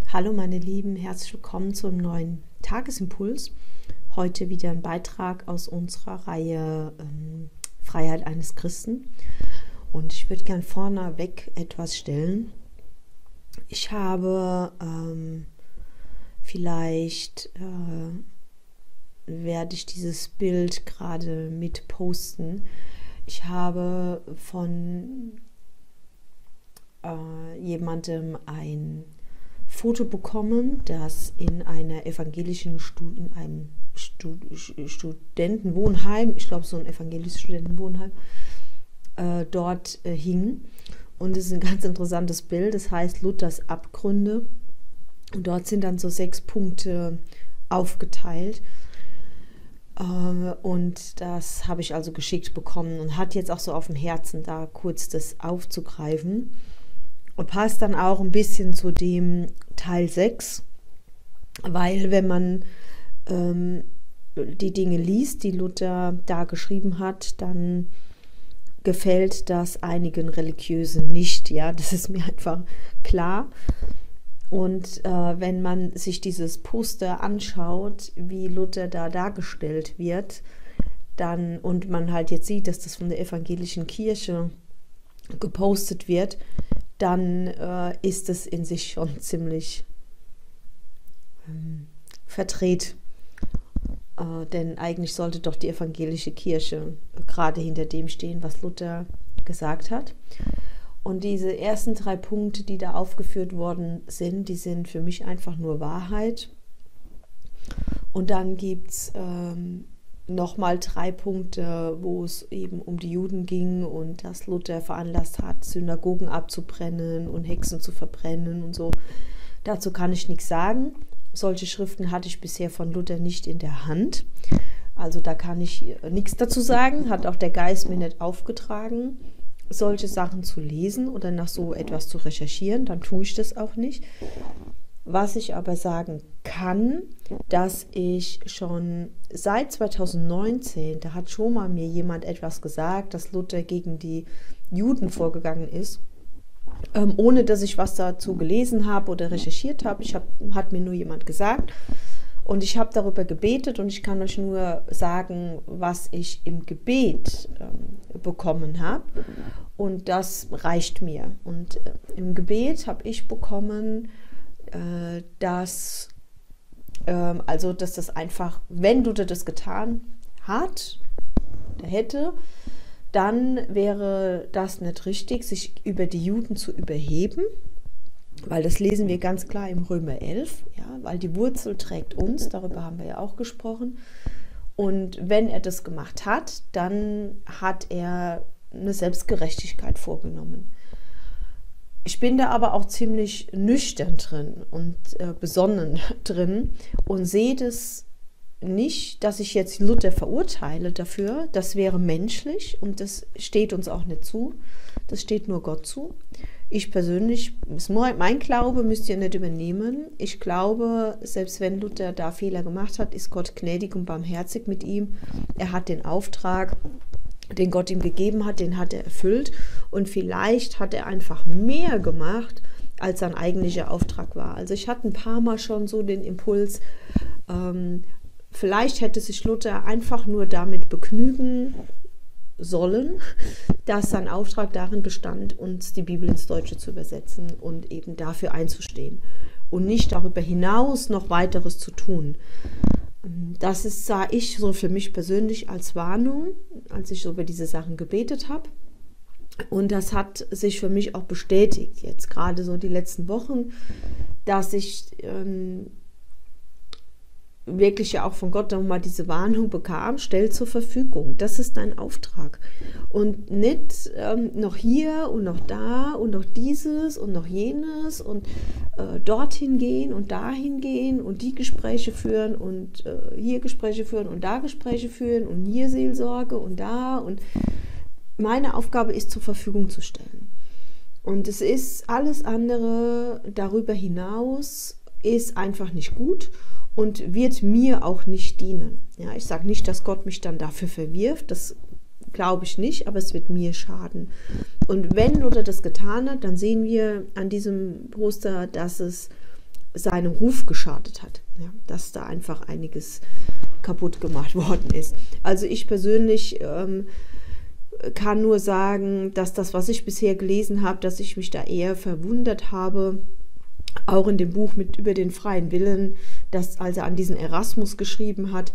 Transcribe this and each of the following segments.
Hallo meine Lieben, herzlich willkommen zum neuen Tagesimpuls. Heute wieder ein Beitrag aus unserer Reihe Freiheit eines Christen. Und ich würde gern vorneweg etwas stellen. Ich habe vielleicht werde ich dieses Bild gerade mit posten. Ich habe von jemandem ein Foto bekommen, das in einer evangelischen in einem Studentenwohnheim, ich glaube so ein evangelisches Studentenwohnheim, dort hing. Und es ist ein ganz interessantes Bild, das heißt Luthers Abgründe. Und dort sind dann so 6 Punkte aufgeteilt. Und das habe ich also geschickt bekommen und hat jetzt auch so auf dem Herzen, da kurz das aufzugreifen. Und passt dann auch ein bisschen zu dem Teil 6, weil wenn man die Dinge liest, die Luther da geschrieben hat, dann gefällt das einigen Religiösen nicht. Ja, das ist mir einfach klar. Und wenn man sich dieses Poster anschaut, wie Luther da dargestellt wird, dann und man halt jetzt sieht, dass das von der evangelischen Kirche gepostet wird, dann ist es in sich schon ziemlich verdreht. Denn eigentlich sollte doch die evangelische Kirche gerade hinter dem stehen, was Luther gesagt hat. Und diese ersten 3 Punkte, die da aufgeführt worden sind, die sind für mich einfach nur Wahrheit. Und dann gibt es nochmal 3 Punkte, wo es eben um die Juden ging und dass Luther veranlasst hat, Synagogen abzubrennen und Hexen zu verbrennen und so. Dazu kann ich nichts sagen. Solche Schriften hatte ich bisher von Luther nicht in der Hand. Also da kann ich nichts dazu sagen. Hat auch der Geist mir nicht aufgetragen, solche Sachen zu lesen oder nach so etwas zu recherchieren. Dann tue ich das auch nicht. Was ich aber sagen kann, dass ich schon seit 2019, da hat schon mal mir jemand etwas gesagt, dass Luther gegen die Juden vorgegangen ist, ohne dass ich was dazu gelesen habe oder recherchiert habe. Hat mir nur jemand gesagt und ich habe darüber gebetet und ich kann euch nur sagen, was ich im Gebet bekommen habe und das reicht mir. Und im Gebet habe ich bekommen, dass das einfach, wenn Luther das getan hat, hätte, dann wäre das nicht richtig, sich über die Juden zu überheben, weil das lesen wir ganz klar im Römer 11, ja, weil die Wurzel trägt uns, darüber haben wir ja auch gesprochen. Und wenn er das gemacht hat, dann hat er eine Selbstgerechtigkeit vorgenommen. Ich bin da aber auch ziemlich nüchtern drin und besonnen drin und sehe das nicht, dass ich jetzt Luther verurteile dafür. Das wäre menschlich und das steht uns auch nicht zu. Das steht nur Gott zu. Ich persönlich, mein Glaube müsst ihr nicht übernehmen. Ich glaube, selbst wenn Luther da Fehler gemacht hat, ist Gott gnädig und barmherzig mit ihm. Er hat den Auftrag, den Gott ihm gegeben hat, den hat er erfüllt und vielleicht hat er einfach mehr gemacht, als sein eigentlicher Auftrag war. Also ich hatte ein paar Mal schon so den Impuls, vielleicht hätte sich Luther einfach nur damit begnügen sollen, dass sein Auftrag darin bestand, uns die Bibel ins Deutsche zu übersetzen und eben dafür einzustehen und nicht darüber hinaus noch weiteres zu tun. Das sah ich so für mich persönlich als Warnung, als ich so über diese Sachen gebetet habe. Und das hat sich für mich auch bestätigt, jetzt gerade so die letzten Wochen, dass ich wirklich ja auch von Gott nochmal diese Warnung bekam, stell zur Verfügung, das ist dein Auftrag. Und nicht noch hier und noch da und noch dieses und noch jenes und dorthin gehen und dahin gehen und die Gespräche führen und hier Gespräche führen und da Gespräche führen und hier Seelsorge und da. Und meine Aufgabe ist, zur Verfügung zu stellen. Und es ist alles andere darüber hinaus, ist einfach nicht gut und wird mir auch nicht dienen. Ja, ich sage nicht, dass Gott mich dann dafür verwirft, das glaube ich nicht, aber es wird mir schaden. Und wenn Luther das getan hat, dann sehen wir an diesem Poster, dass es seinem Ruf geschadet hat, ja, dass da einfach einiges kaputt gemacht worden ist. Also ich persönlich kann nur sagen, dass das, was ich bisher gelesen habe, dass ich mich da eher verwundert habe, auch in dem Buch mit über den freien Willen, dass als er an diesen Erasmus geschrieben hat,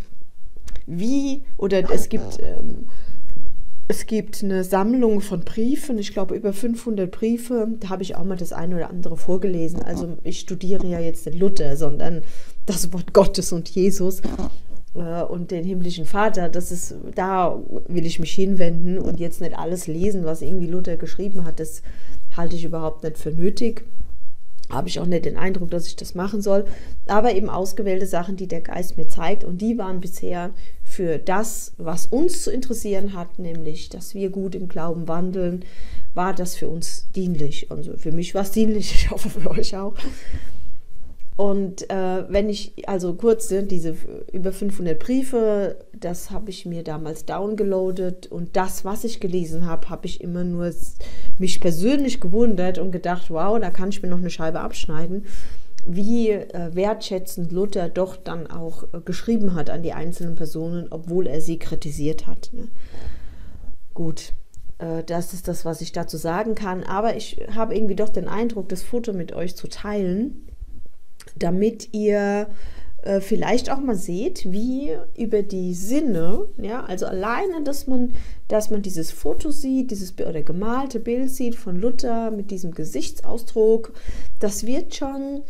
es gibt eine Sammlung von Briefen, ich glaube über 500 Briefe, da habe ich auch mal das eine oder andere vorgelesen. Also ich studiere ja jetzt nicht Luther, sondern das Wort Gottes und Jesus und den himmlischen Vater. Da will ich mich hinwenden und jetzt nicht alles lesen, was irgendwie Luther geschrieben hat. Das halte ich überhaupt nicht für nötig. Habe ich auch nicht den Eindruck, dass ich das machen soll. Aber eben ausgewählte Sachen, die der Geist mir zeigt. Und die waren bisher für das, was uns zu interessieren hat, nämlich, dass wir gut im Glauben wandeln, war das für uns dienlich. Also für mich war es dienlich, ich hoffe für euch auch. Und wenn ich, also kurz, diese über 500 Briefe, das habe ich mir damals downgeloadet und das, was ich gelesen habe, habe ich immer nur mich persönlich gewundert und gedacht, wow, da kann ich mir noch eine Scheibe abschneiden, wie wertschätzend Luther doch dann auch geschrieben hat an die einzelnen Personen, obwohl er sie kritisiert hat. Ne? Gut, das ist das, was ich dazu sagen kann, aber ich habe irgendwie doch den Eindruck, das Foto mit euch zu teilen, damit ihr vielleicht auch mal seht, wie über die Sinne, ja, also alleine, dass man dieses Foto sieht, oder gemalte Bild sieht von Luther mit diesem Gesichtsausdruck, da wird schon,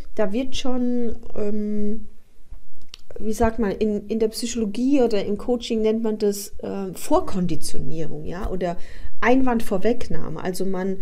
wie sagt man, in der Psychologie oder im Coaching nennt man das Vorkonditionierung, ja, oder Einwandvorwegnahme. Also man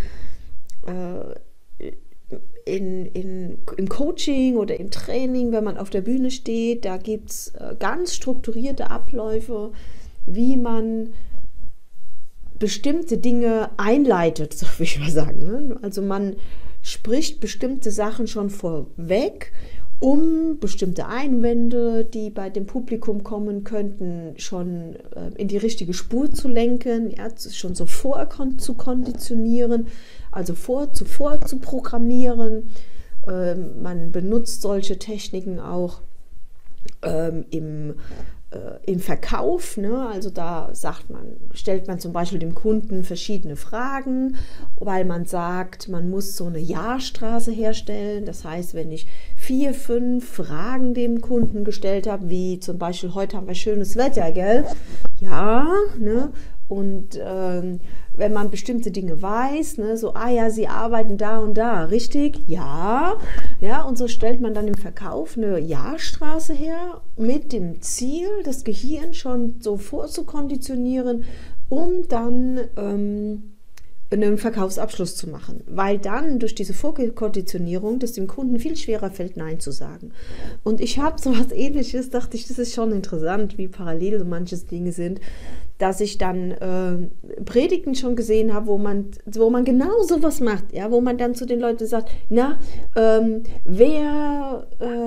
im Coaching oder im Training, wenn man auf der Bühne steht, da gibt es ganz strukturierte Abläufe, wie man bestimmte Dinge einleitet, so will ich mal sagen. Ne? Also man spricht bestimmte Sachen schon vorweg, um bestimmte Einwände, die bei dem Publikum kommen könnten, schon in die richtige Spur zu lenken, ja, schon so zu konditionieren, also zuvor zu programmieren. Man benutzt solche Techniken auch im Verkauf, ne? Also da stellt man zum Beispiel dem Kunden verschiedene Fragen, weil man sagt, man muss so eine Ja-Straße herstellen. Das heißt, wenn ich 4, 5 Fragen dem Kunden gestellt habe, wie zum Beispiel, heute haben wir schönes Wetter, gell? Ja, ne? Und wenn man bestimmte Dinge weiß, ne, so, ja, Sie arbeiten da und da, richtig? Ja, ja, und so stellt man dann im Verkauf eine Ja-Straße her mit dem Ziel, das Gehirn schon so vorzukonditionieren, um dann einen Verkaufsabschluss zu machen, weil dann durch diese Vorkonditionierung das dem Kunden viel schwerer fällt, Nein zu sagen. Und ich habe so was Ähnliches, dachte ich, das ist schon interessant, wie parallel so manche Dinge sind, dass ich dann Predigten schon gesehen habe, wo man genau sowas macht, ja, wo man dann zu den Leuten sagt, na, wer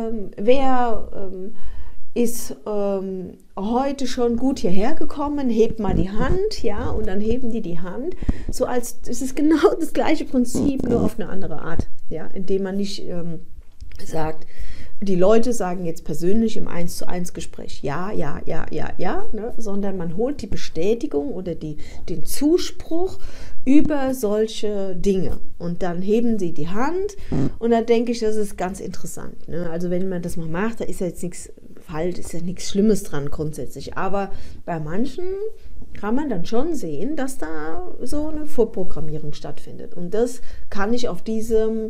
ist heute schon gut hierher gekommen, hebt mal die Hand, ja, und dann heben die Hand, so als, es ist genau das gleiche Prinzip, nur auf eine andere Art, ja, indem man nicht sagt, die Leute sagen jetzt persönlich im 1:1 Gespräch ja, ne, sondern man holt die Bestätigung oder den Zuspruch über solche Dinge und dann heben sie die Hand und dann denke ich, das ist ganz interessant. Ne? Also wenn man das mal macht, da ist ja jetzt nichts falsch, ist ja nichts Schlimmes dran grundsätzlich, aber bei manchen kann man dann schon sehen, dass da so eine Vorprogrammierung stattfindet und das kann ich auf diesem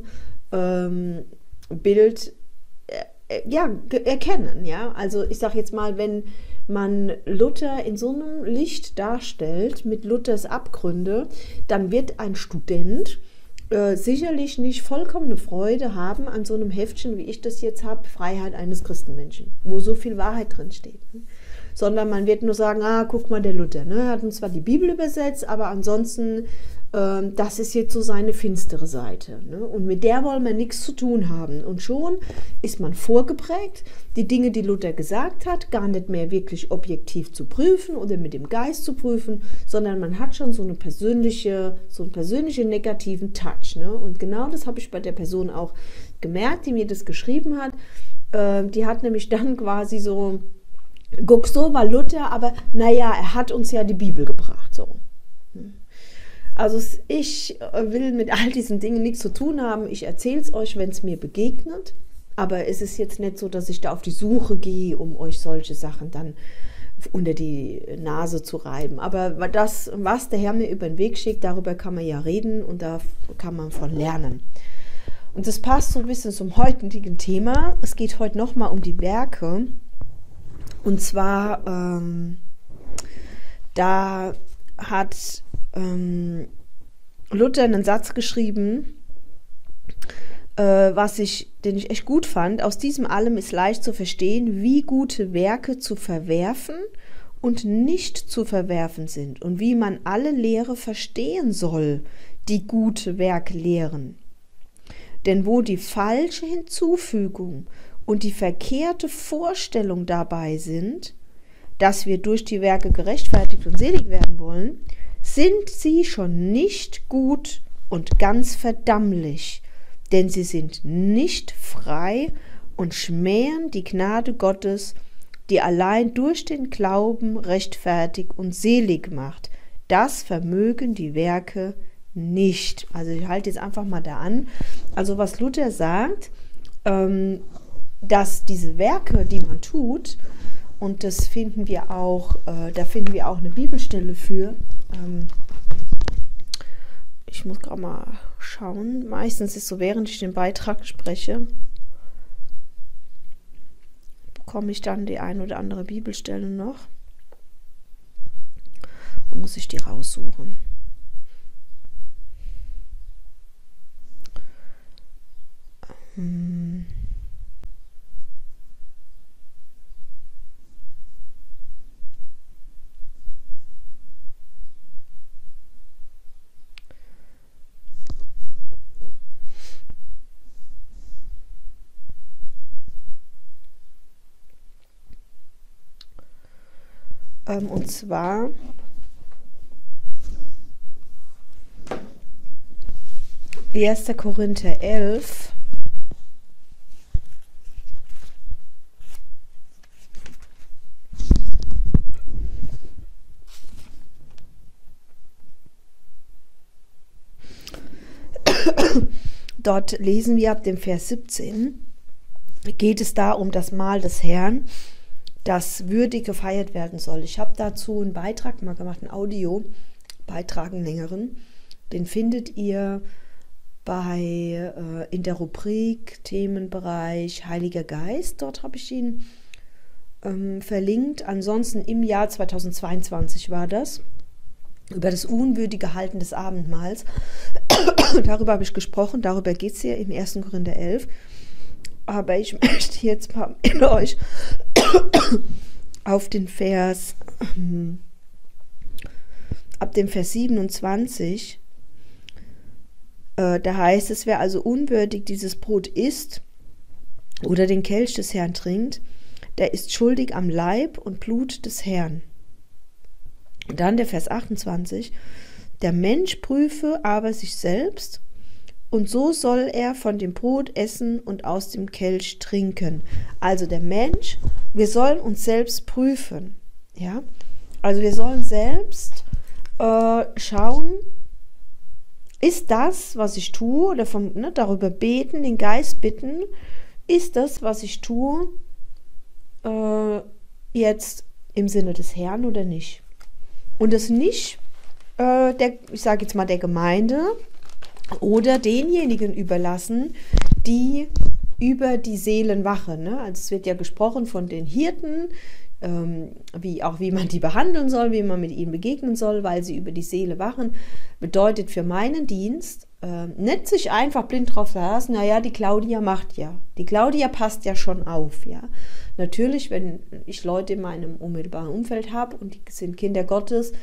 Bild erkennen, ja, also ich sage jetzt mal, wenn man Luther in so einem Licht darstellt, mit Luthers Abgründe, dann wird ein Student sicherlich nicht vollkommene Freude haben an so einem Heftchen, wie ich das jetzt habe, Freiheit eines Christenmenschen, wo so viel Wahrheit drin steht. Ne? Sondern man wird nur sagen, guck mal, der Luther, ne, hat uns zwar die Bibel übersetzt, aber ansonsten das ist jetzt so seine finstere Seite. Ne? Und mit der wollen wir nichts zu tun haben. Und schon ist man vorgeprägt, die Dinge, die Luther gesagt hat, gar nicht mehr wirklich objektiv zu prüfen oder mit dem Geist zu prüfen, sondern man hat schon so einen persönlichen negativen Touch. Ne? Und genau das habe ich bei der Person auch gemerkt, die mir das geschrieben hat. Die hat nämlich dann quasi so, guck, so war Luther, aber naja, er hat uns ja die Bibel gebracht. So. Also ich will mit all diesen Dingen nichts zu tun haben. Ich erzähle es euch, wenn es mir begegnet. Aber es ist jetzt nicht so, dass ich da auf die Suche gehe, um euch solche Sachen dann unter die Nase zu reiben. Aber das, was der Herr mir über den Weg schickt, darüber kann man ja reden und da kann man von lernen. Und das passt so ein bisschen zum heutigen Thema. Es geht heute nochmal um die Werke. Und zwar, da hat Luther einen Satz geschrieben, den ich echt gut fand. Aus diesem allem ist leicht zu verstehen, wie gute Werke zu verwerfen und nicht zu verwerfen sind und wie man alle Lehre verstehen soll, die gute Werke lehren. Denn wo die falsche Hinzufügung und die verkehrte Vorstellung dabei sind, dass wir durch die Werke gerechtfertigt und selig werden wollen, sind sie schon nicht gut und ganz verdammlich, denn sie sind nicht frei und schmähen die Gnade Gottes, die allein durch den Glauben rechtfertigt und selig macht. Das vermögen die Werke nicht. Also ich halte jetzt einfach mal da an. Also was Luther sagt, dass diese Werke, die man tut, und das finden wir auch, da finden wir auch eine Bibelstelle für. Ich muss gerade mal schauen. Meistens ist so, während ich den Beitrag spreche, bekomme ich dann die ein oder andere Bibelstelle noch und muss ich die raussuchen. Und zwar Erster Korinther 11. Dort lesen wir ab dem Vers 17, geht es da um das Mahl des Herrn, das würdig gefeiert werden soll. Ich habe dazu einen Beitrag mal gemacht, einen Audio-Beitrag, einen längeren. Den findet ihr in der Rubrik Themenbereich Heiliger Geist. Dort habe ich ihn verlinkt. Ansonsten im Jahr 2022 war das. Über das unwürdige Halten des Abendmahls. Darüber habe ich gesprochen. Darüber geht es hier im 1. Korinther 11. Aber ich möchte jetzt mal mit euch auf den Vers, ab dem Vers 27, da heißt es, wer also unwürdig dieses Brot isst oder den Kelch des Herrn trinkt, der ist schuldig am Leib und Blut des Herrn. Und dann der Vers 28, der Mensch prüfe aber sich selbst, und so soll er von dem Brot essen und aus dem Kelch trinken. Also der Mensch, wir sollen uns selbst prüfen. Ja? Also wir sollen selbst schauen, ist das, was ich tue, oder darüber beten, den Geist bitten, ist das, was ich tue, jetzt im Sinne des Herrn oder nicht? Und es nicht, ich sage jetzt mal der Gemeinde, oder denjenigen überlassen, die über die Seelen wachen. Ne? Also es wird ja gesprochen von den Hirten, wie man die behandeln soll, wie man mit ihnen begegnen soll, weil sie über die Seele wachen. Bedeutet für meinen Dienst, nicht sich einfach blind drauf verlassen, naja, die Claudia macht ja. Die Claudia passt ja schon auf. Ja? Natürlich, wenn ich Leute in meinem unmittelbaren Umfeld habe und die sind Kinder Gottes,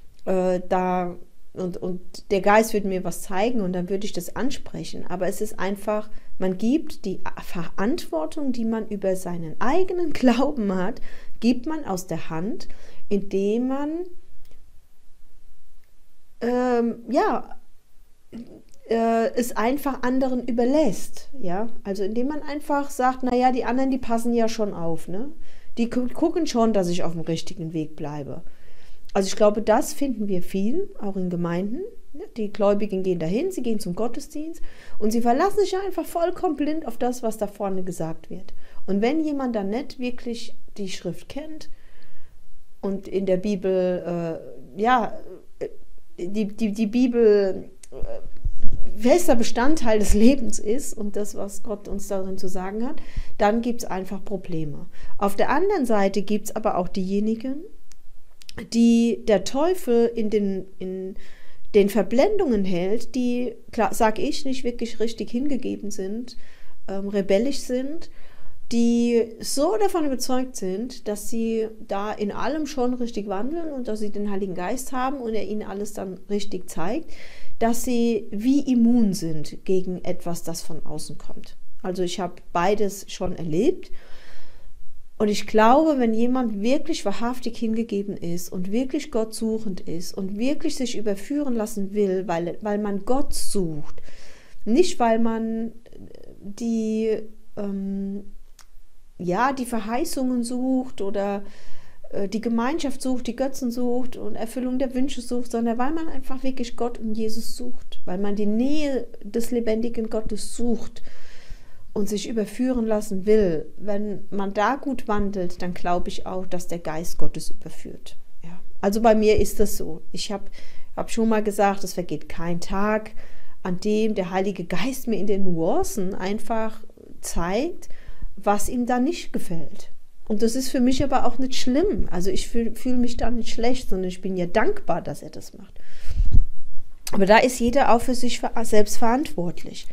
und der Geist würde mir was zeigen und dann würde ich das ansprechen. Aber es ist einfach, man gibt die Verantwortung, die man über seinen eigenen Glauben hat, gibt man aus der Hand, indem man es einfach anderen überlässt, ja, also indem man einfach sagt, naja, die anderen, die passen ja schon auf, ne, die gucken schon, dass ich auf dem richtigen Weg bleibe. Also ich glaube, das finden wir viel, auch in Gemeinden. Die Gläubigen gehen dahin, sie gehen zum Gottesdienst und sie verlassen sich einfach vollkommen blind auf das, was da vorne gesagt wird. Und wenn jemand dann nicht wirklich die Schrift kennt und in der Bibel, die Bibel fester Bestandteil des Lebens ist und das, was Gott uns darin zu sagen hat, dann gibt es einfach Probleme. Auf der anderen Seite gibt es aber auch diejenigen, die der Teufel in den Verblendungen hält, die, klar, sage ich, nicht wirklich richtig hingegeben sind, rebellisch sind, die so davon überzeugt sind, dass sie da in allem schon richtig wandeln und dass sie den Heiligen Geist haben und er ihnen alles dann richtig zeigt, dass sie wie immun sind gegen etwas, das von außen kommt. Also ich habe beides schon erlebt. Und ich glaube, wenn jemand wirklich wahrhaftig hingegeben ist und wirklich Gott suchend ist und wirklich sich überführen lassen will, weil man Gott sucht, nicht weil man die Verheißungen sucht oder die Gemeinschaft sucht, die Götzen sucht und Erfüllung der Wünsche sucht, sondern weil man einfach wirklich Gott und Jesus sucht, weil man die Nähe des lebendigen Gottes sucht und sich überführen lassen will. Wenn man da gut wandelt, dann glaube ich auch, dass der Geist Gottes überführt. Ja. Also bei mir ist das so. Ich hab schon mal gesagt, es vergeht kein Tag, an dem der Heilige Geist mir in den Nuancen einfach zeigt, was ihm da nicht gefällt. Und das ist für mich aber auch nicht schlimm. Also ich fühle mich da nicht schlecht, sondern ich bin ja dankbar, dass er das macht. Aber da ist jeder auch für sich selbst verantwortlich.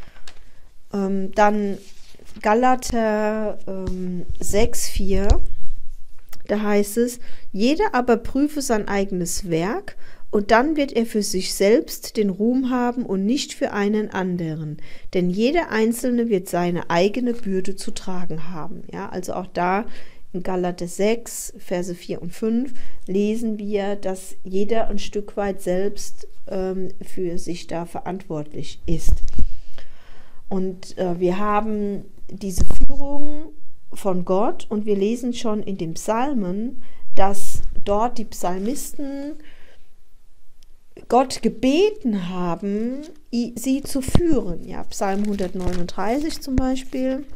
Dann Galater 6,4, da heißt es, jeder aber prüfe sein eigenes Werk und dann wird er für sich selbst den Ruhm haben und nicht für einen anderen. Denn jeder Einzelne wird seine eigene Bürde zu tragen haben. Ja, also auch da in Galater 6, Verse 4 und 5 lesen wir, dass jeder ein Stück weit selbst für sich da verantwortlich ist. Und wir haben diese Führung von Gott und wir lesen schon in den Psalmen, dass dort die Psalmisten Gott gebeten haben, sie zu führen. Ja, Psalm 139 zum Beispiel.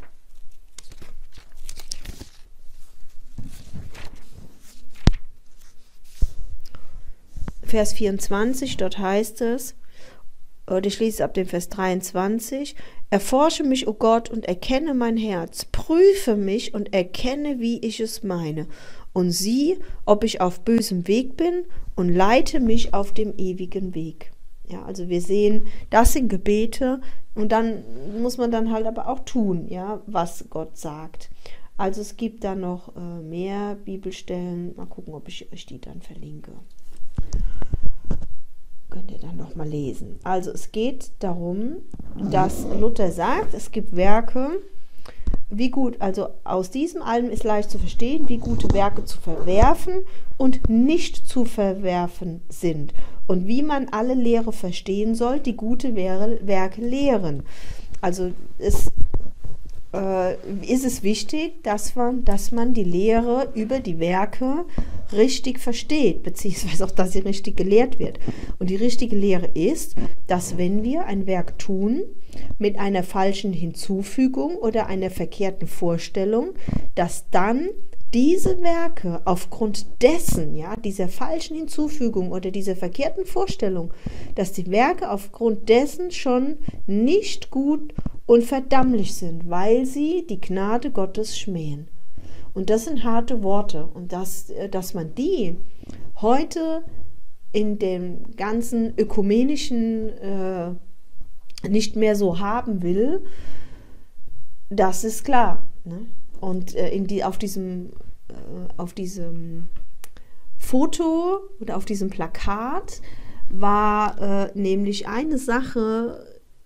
Vers 24, dort heißt es, und ich lese ab dem Vers 23, erforsche mich, o Gott, und erkenne mein Herz, prüfe mich und erkenne, wie ich es meine, und sieh, ob ich auf bösem Weg bin, und leite mich auf dem ewigen Weg. Ja, also wir sehen, das sind Gebete, und dann muss man dann halt aber auch tun, ja, was Gott sagt. Also es gibt da noch mehr Bibelstellen, mal gucken, ob ich euch die dann verlinke. Könnt ihr dann noch mal lesen. Also es geht darum, dass Luther sagt, es gibt Werke, wie gut, also aus diesem allem ist leicht zu verstehen, wie gute Werke zu verwerfen und nicht zu verwerfen sind und wie man alle Lehre verstehen soll, die gute Werke lehren. Also ist es wichtig, dass man die Lehre über die Werke richtig versteht, beziehungsweise auch, dass sie richtig gelehrt wird. Und die richtige Lehre ist, dass wenn wir ein Werk tun, mit einer falschen Hinzufügung oder einer verkehrten Vorstellung, dass dann diese Werke aufgrund dessen, ja, dieser falschen Hinzufügung oder dieser verkehrten Vorstellung, dass die Werke aufgrund dessen schon nicht gut und verdammlich sind, weil sie die Gnade Gottes schmähen. Und das sind harte Worte. Und dass man die heute in dem ganzen ökumenischen nicht mehr so haben will, das ist klar. Ne? Und auf diesem Foto oder auf diesem Plakat war nämlich eine Sache,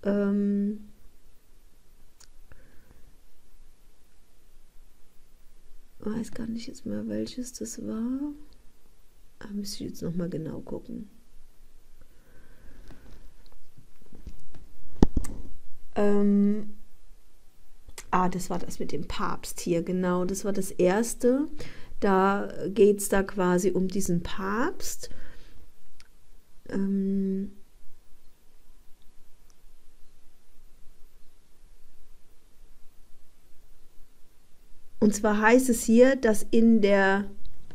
weiß gar nicht jetzt mal, welches das war. Da müsste ich jetzt nochmal genau gucken. das war das mit dem Papst hier, genau, das war das erste. Da geht es da quasi um diesen Papst. Und zwar heißt es hier, dass in der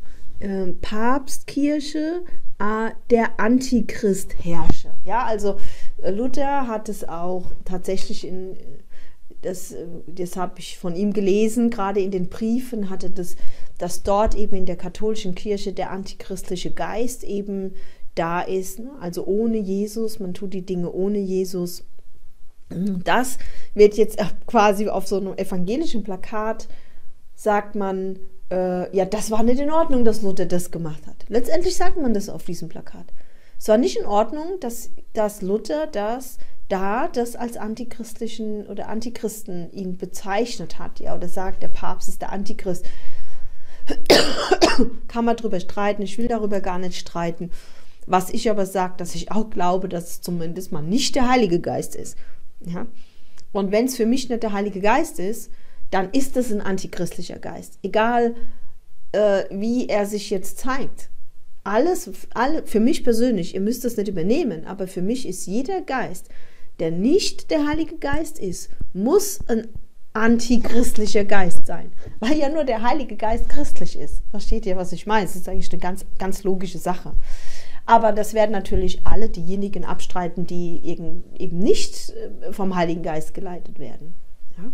Papstkirche der Antichrist herrsche. Ja, also Luther hat es auch tatsächlich das habe ich von ihm gelesen, gerade in den Briefen hatte dass dort eben in der katholischen Kirche der antichristliche Geist eben da ist, ne? Also ohne Jesus, man tut die Dinge ohne Jesus. Das wird jetzt quasi auf so einem evangelischen Plakat, sagt man, ja, das war nicht in Ordnung, dass Luther das gemacht hat. Letztendlich sagt man das auf diesem Plakat. Es war nicht in Ordnung, dass Luther das als antichristlichen oder Antichristen ihn bezeichnet hat, ja, oder sagt, der Papst ist der Antichrist. Kann man drüber streiten, ich will darüber gar nicht streiten. Was ich aber sage, dass ich auch glaube, dass es zumindest mal nicht der Heilige Geist ist. Ja? Und wenn es für mich nicht der Heilige Geist ist, dann ist es ein antichristlicher Geist. Egal, wie er sich jetzt zeigt. Für mich persönlich, ihr müsst das nicht übernehmen, aber für mich ist jeder Geist, der nicht der Heilige Geist ist, muss ein antichristlicher Geist sein. Weil ja nur der Heilige Geist christlich ist. Versteht ihr, was ich meine? Das ist eigentlich eine ganz, ganz logische Sache. Aber das werden natürlich alle diejenigen abstreiten, die eben nicht vom Heiligen Geist geleitet werden. Ja?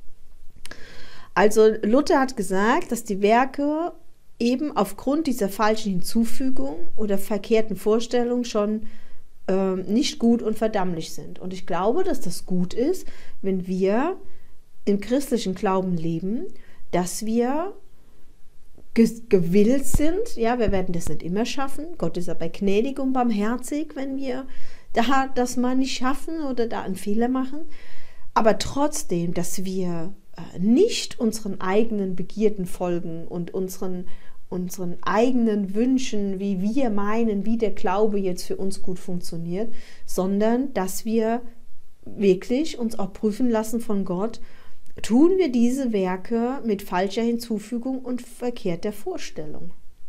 Also Luther hat gesagt, dass die Werke eben aufgrund dieser falschen Hinzufügung oder verkehrten Vorstellung schon nicht gut und verdammlich sind. Und ich glaube, dass das gut ist, wenn wir im christlichen Glauben leben, dass wir gewillt sind, ja, wir werden das nicht immer schaffen, Gott ist aber gnädig und barmherzig, wenn wir das mal nicht schaffen oder da einen Fehler machen, aber trotzdem, dass wir nicht unseren eigenen Begierden folgen und unseren eigenen Wünschen, wie wir meinen, wie der Glaube jetzt für uns gut funktioniert, sondern dass wir wirklich uns auch prüfen lassen von Gott, tun wir diese Werke mit falscher Hinzufügung und verkehrter Vorstellung.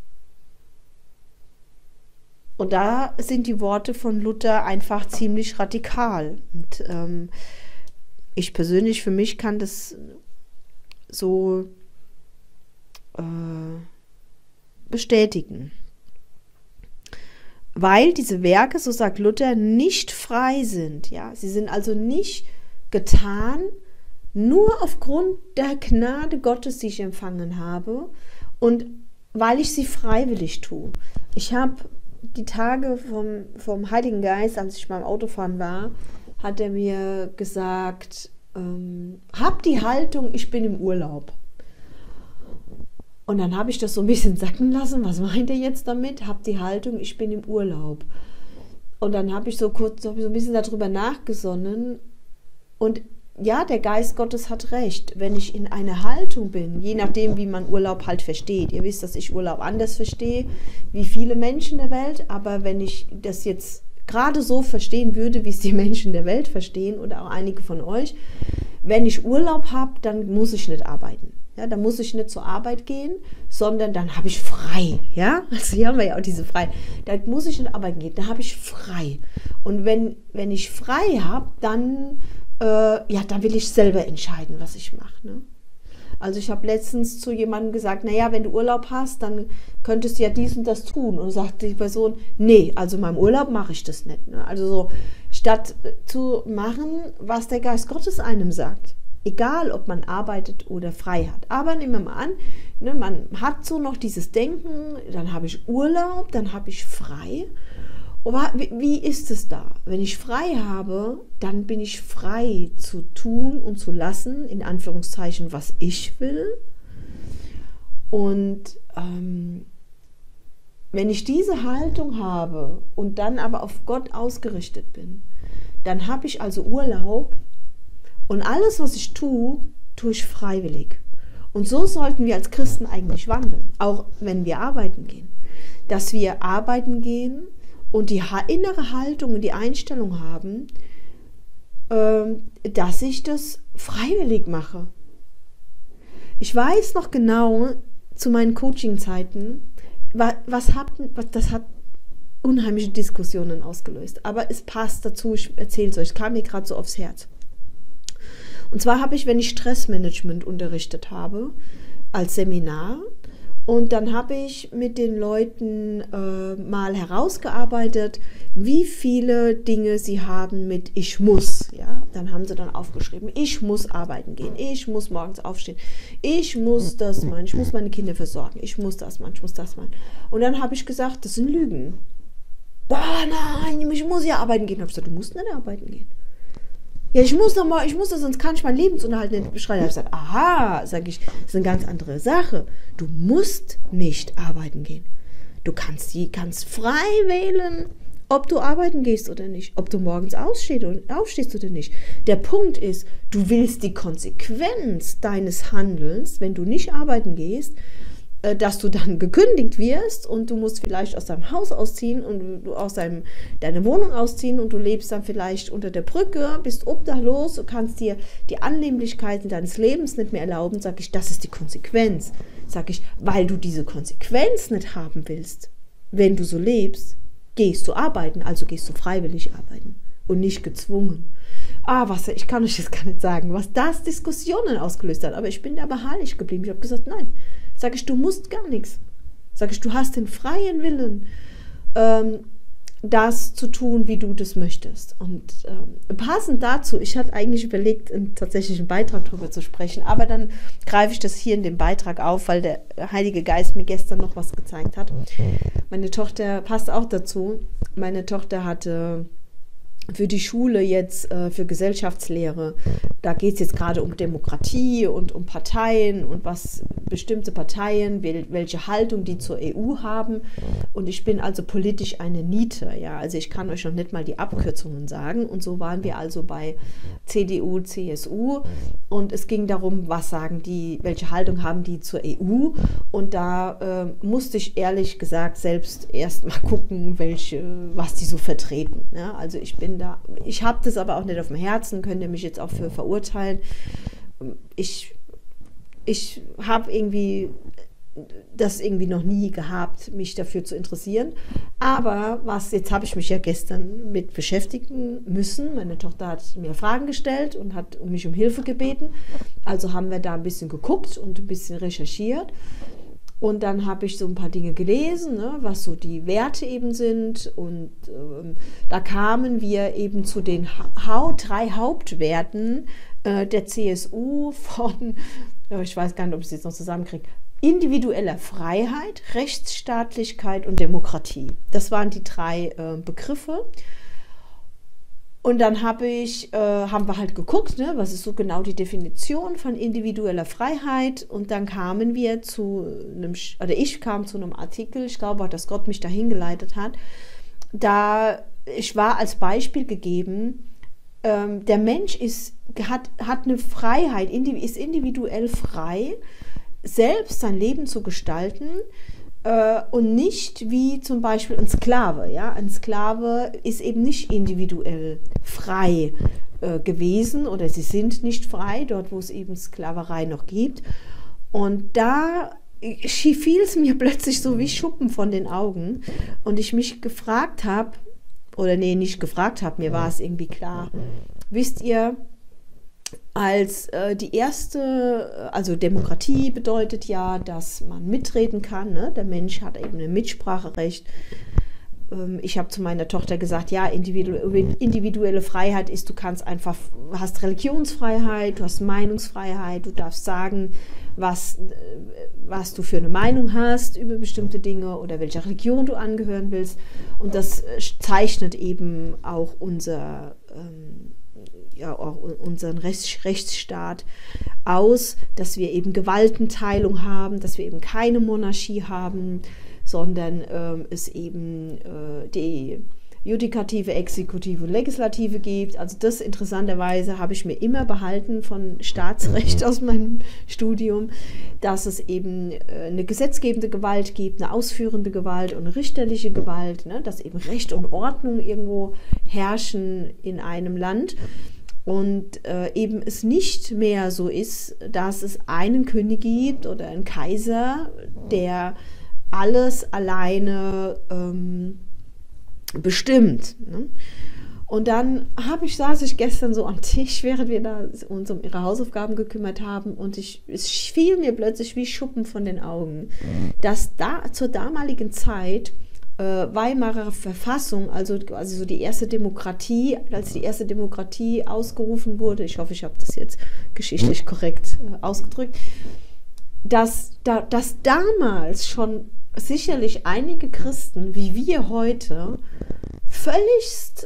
Und da sind die Worte von Luther einfach ziemlich radikal. Und ich persönlich, für mich kann das so bestätigen. Weil diese Werke, so sagt Luther, nicht frei sind. Ja? Sie sind also nicht getan, nur aufgrund der Gnade Gottes, die ich empfangen habe und weil ich sie freiwillig tue. Ich habe die Tage vom Heiligen Geist, als ich beim Autofahren war, hat er mir gesagt, hab die Haltung, ich bin im Urlaub. Und dann habe ich das so ein bisschen sacken lassen. Was meint er jetzt damit? Hab die Haltung, ich bin im Urlaub. Und dann habe ich so ein bisschen darüber nachgesonnen. Und ja, der Geist Gottes hat recht. Wenn ich in einer Haltung bin, je nachdem, wie man Urlaub halt versteht. Ihr wisst, dass ich Urlaub anders verstehe, wie viele Menschen der Welt. Aber wenn ich das jetzt gerade so verstehen würde, wie es die Menschen der Welt verstehen oder auch einige von euch, wenn ich Urlaub habe, dann muss ich nicht arbeiten. Ja, dann muss ich nicht zur Arbeit gehen, sondern dann habe ich frei. Ja, also hier haben wir ja auch diese Freiheit. Da muss ich nicht arbeiten gehen, da habe ich frei. Und wenn ich frei habe, dann will ich selber entscheiden, was ich mache. Ne? Also ich habe letztens zu jemandem gesagt, naja, wenn du Urlaub hast, dann könntest du ja dies und das tun. Und sagte die Person, nee, also in meinem Urlaub mache ich das nicht. Ne? Also so, statt zu machen, was der Geist Gottes einem sagt. Egal, ob man arbeitet oder frei hat. Aber nehmen wir mal an, ne, man hat so noch dieses Denken, dann habe ich Urlaub, dann habe ich frei. Aber wie ist es da? Wenn ich frei habe, dann bin ich frei zu tun und zu lassen, in Anführungszeichen, was ich will. Und wenn ich diese Haltung habe und dann aber auf Gott ausgerichtet bin, dann habe ich also Urlaub. Und alles, was ich tue ich freiwillig. Und so sollten wir als Christen eigentlich wandeln, auch wenn wir arbeiten gehen. Dass wir arbeiten gehen und die innere Haltung und die Einstellung haben, dass ich das freiwillig mache. Ich weiß noch genau, zu meinen Coaching-Zeiten, das hat unheimliche Diskussionen ausgelöst. Aber es passt dazu, ich erzähle es euch, es kam mir gerade so aufs Herz. Und zwar habe ich, wenn ich Stressmanagement unterrichtet habe, als Seminar, und dann habe ich mit den Leuten mal herausgearbeitet, wie viele Dinge sie haben mit ich muss. Ja? Dann haben sie dann aufgeschrieben, ich muss arbeiten gehen, ich muss morgens aufstehen, ich muss das machen, ich muss meine Kinder versorgen, ich muss das machen, ich muss das machen. Und dann habe ich gesagt, das sind Lügen. Boah, nein, ich muss ja arbeiten gehen. Ich habe gesagt, du musst nicht arbeiten gehen. Ja, ich muss das, sonst kann ich meinen Lebensunterhalt nicht bestreiten. Ich habe gesagt, aha, sage ich, das ist eine ganz andere Sache. Du musst nicht arbeiten gehen. Du kannst frei wählen, ob du arbeiten gehst oder nicht, ob du morgens aufstehst oder nicht. Der Punkt ist, du willst die Konsequenz deines Handelns, wenn du nicht arbeiten gehst, dass du dann gekündigt wirst und du musst vielleicht aus deinem Haus ausziehen und du aus deine Wohnung ausziehen und du lebst dann vielleicht unter der Brücke, bist obdachlos, du kannst dir die Annehmlichkeiten deines Lebens nicht mehr erlauben, sage ich, das ist die Konsequenz. Sage ich, weil du diese Konsequenz nicht haben willst, wenn du so lebst, gehst du arbeiten, also gehst du freiwillig arbeiten und nicht gezwungen. Ich kann euch das gar nicht sagen, was das Diskussionen ausgelöst hat, aber ich bin da beharrlich geblieben. Ich habe gesagt, nein. Sag ich, du musst gar nichts. Sag ich, du hast den freien Willen, das zu tun, wie du das möchtest. Und passend dazu, ich hatte eigentlich überlegt, tatsächlich einen Beitrag darüber zu sprechen, aber dann greife ich das hier in dem Beitrag auf, weil der Heilige Geist mir gestern noch was gezeigt hat. Meine Tochter, passt auch dazu, meine Tochter hatte für die Schule jetzt, für Gesellschaftslehre, da geht es jetzt gerade um Demokratie und um Parteien und was bestimmte Parteien, welche Haltung die zur EU haben. Und ich bin also politisch eine Niete. Ja? Also ich kann euch noch nicht mal die Abkürzungen sagen. Und so waren wir also bei CDU, CSU. Und es ging darum, welche Haltung haben die zur EU. Und da musste ich ehrlich gesagt selbst erst mal gucken, was die so vertreten. Ja? Also ich habe das aber auch nicht auf dem Herzen, könnt ihr mich jetzt auch für verurteilen. Ich habe das irgendwie noch nie gehabt, mich dafür zu interessieren. Aber jetzt habe ich mich ja gestern mit beschäftigen müssen. Meine Tochter hat mir Fragen gestellt und hat mich um Hilfe gebeten. Also haben wir da ein bisschen geguckt und ein bisschen recherchiert. Und dann habe ich so ein paar Dinge gelesen, ne, was so die Werte eben sind. Und da kamen wir eben zu den 3 Hauptwerten der CSU von, ich weiß gar nicht, ob ich es jetzt noch zusammenkriege, individueller Freiheit, Rechtsstaatlichkeit und Demokratie. Das waren die 3 Begriffe. Und dann haben wir halt geguckt, ne, was ist so genau die Definition von individueller Freiheit. Und dann ich kam zu einem Artikel, ich glaube auch, dass Gott mich dahin geleitet hat. Ich war als Beispiel gegeben, der Mensch hat eine Freiheit, ist individuell frei, selbst sein Leben zu gestalten. Und nicht wie zum Beispiel ein Sklave. Ja? Ein Sklave ist eben nicht individuell frei gewesen oder sie sind nicht frei, dort wo es eben Sklaverei noch gibt. Und da fiel es mir plötzlich so wie Schuppen von den Augen und ich mich gefragt habe, mir war es irgendwie klar, wisst ihr, also Demokratie bedeutet ja, dass man mitreden kann, ne? Der Mensch hat eben ein Mitspracherecht. Ich habe zu meiner Tochter gesagt, ja, individuelle Freiheit ist, hast Religionsfreiheit, du hast Meinungsfreiheit, du darfst sagen, was du für eine Meinung hast über bestimmte Dinge oder welcher Religion du angehören willst. Und das zeichnet eben auch unseren Rechtsstaat aus, dass wir eben Gewaltenteilung haben, dass wir eben keine Monarchie haben, sondern es eben die Judikative, Exekutive und Legislative gibt. Also das interessanterweise habe ich mir immer behalten von Staatsrecht aus meinem Studium, dass es eben eine gesetzgebende Gewalt gibt, eine ausführende Gewalt und eine richterliche Gewalt, ne? Dass eben Recht und Ordnung irgendwo herrschen in einem Land. Und eben es nicht mehr so ist, dass es einen König gibt oder einen Kaiser, der alles alleine bestimmt. Ne? Und dann saß ich gestern so am Tisch, während wir da uns um ihre Hausaufgaben gekümmert haben, und es fiel mir plötzlich wie Schuppen von den Augen, dass da zur damaligen Zeit Weimarer Verfassung, also quasi so die erste Demokratie, als die erste Demokratie ausgerufen wurde, ich hoffe, ich habe das jetzt geschichtlich korrekt ausgedrückt, dass damals schon sicherlich einige Christen, wie wir heute, völligst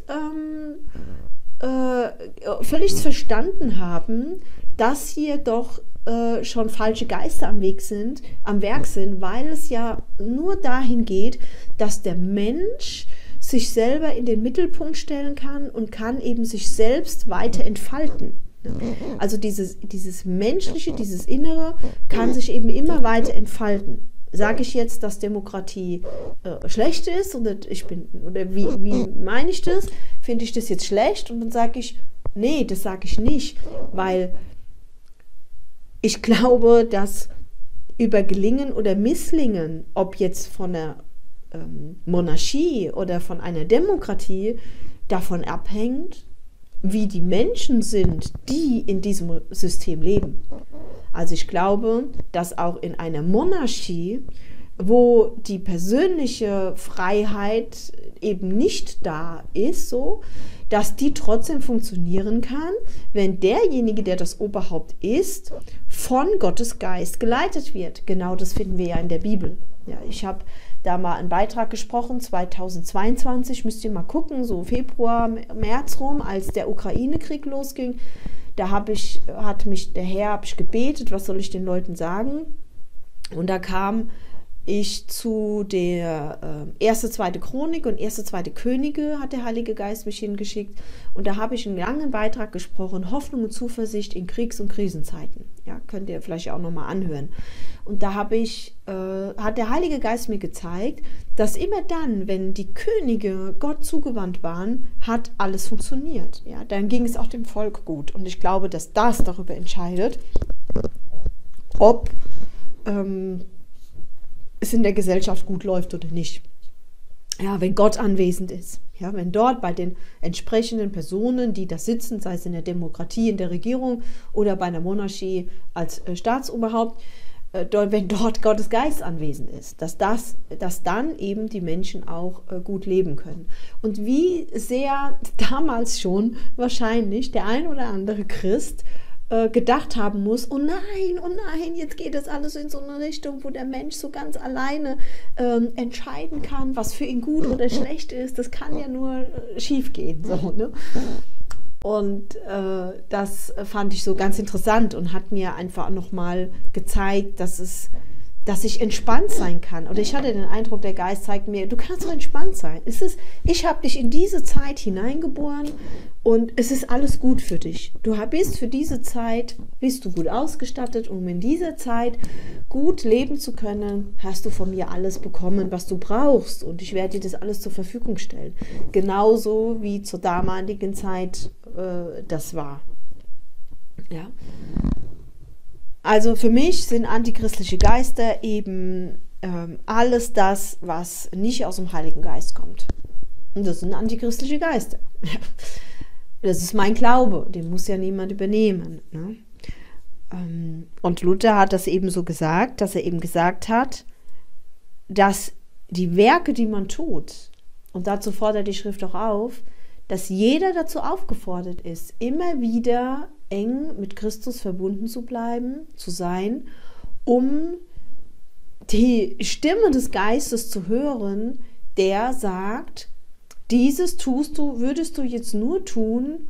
verstanden haben, dass hier doch schon falsche Geister am Werk sind, weil es ja nur dahin geht, dass der Mensch sich selber in den Mittelpunkt stellen kann und kann eben sich selbst weiter entfalten. Also dieses Menschliche, dieses Innere kann sich eben immer weiter entfalten. Sage ich jetzt, dass Demokratie schlecht ist oder wie meine ich das? Finde ich das jetzt schlecht? Und dann sage ich, nee, das sage ich nicht, weil ich glaube, dass über Gelingen oder Misslingen, ob jetzt von einer Monarchie oder von einer Demokratie, davon abhängt, wie die Menschen sind, die in diesem System leben. Also ich glaube, dass auch in einer Monarchie, wo die persönliche Freiheit eben nicht da ist, so, dass die trotzdem funktionieren kann, wenn derjenige, der das Oberhaupt ist, von Gottes Geist geleitet wird. Genau das finden wir ja in der Bibel. Ja, ich habe da mal einen Beitrag gesprochen, 2022, müsst ihr mal gucken, so Februar, März rum, als der Ukraine-Krieg losging. Da habe ich gebetet, was soll ich den Leuten sagen? Und da kam ich zu der 1., 2. Chronik und 1., 2. Könige, hat der Heilige Geist mich hingeschickt. Und da habe ich einen langen Beitrag gesprochen, Hoffnung und Zuversicht in Kriegs- und Krisenzeiten. Ja, könnt ihr vielleicht auch nochmal anhören. Und da hat der Heilige Geist mir gezeigt, dass immer dann, wenn die Könige Gott zugewandt waren, hat alles funktioniert. Ja, dann ging es auch dem Volk gut. Und ich glaube, dass das darüber entscheidet, ob es in der Gesellschaft gut läuft oder nicht. Ja, wenn Gott anwesend ist. Ja, wenn dort bei den entsprechenden Personen, die da sitzen, sei es in der Demokratie, in der Regierung oder bei einer Monarchie als Staatsoberhaupt, wenn dort Gottes Geist anwesend ist, dass dann eben die Menschen auch gut leben können. Und wie sehr damals schon wahrscheinlich der ein oder andere Christ gedacht haben muss, oh nein, jetzt geht das alles in so eine Richtung, wo der Mensch so ganz alleine entscheiden kann, was für ihn gut oder schlecht ist. Das kann ja nur schief gehen. So, ne? Und das fand ich so ganz interessant und hat mir einfach nochmal gezeigt, dass ich entspannt sein kann. Oder ich hatte den Eindruck, der Geist zeigt mir, du kannst so entspannt sein. Ich habe dich in diese Zeit hineingeboren und es ist alles gut für dich. Du bist für diese Zeit, bist du gut ausgestattet, um in dieser Zeit gut leben zu können, hast du von mir alles bekommen, was du brauchst, und ich werde dir das alles zur Verfügung stellen. Genauso wie zur damaligen Zeit das war. Ja. Also für mich sind antichristliche Geister eben alles das, was nicht aus dem Heiligen Geist kommt. Und das sind antichristliche Geister. Das ist mein Glaube, den muss ja niemand übernehmen. Ne? Und Luther hat das eben so gesagt, dass er eben gesagt hat, dass die Werke, die man tut, und dazu fordert die Schrift auch auf, dass jeder dazu aufgefordert ist, immer wieder eng mit Christus verbunden zu bleiben, zu sein, um die Stimme des Geistes zu hören, der sagt, dieses würdest du jetzt nur tun,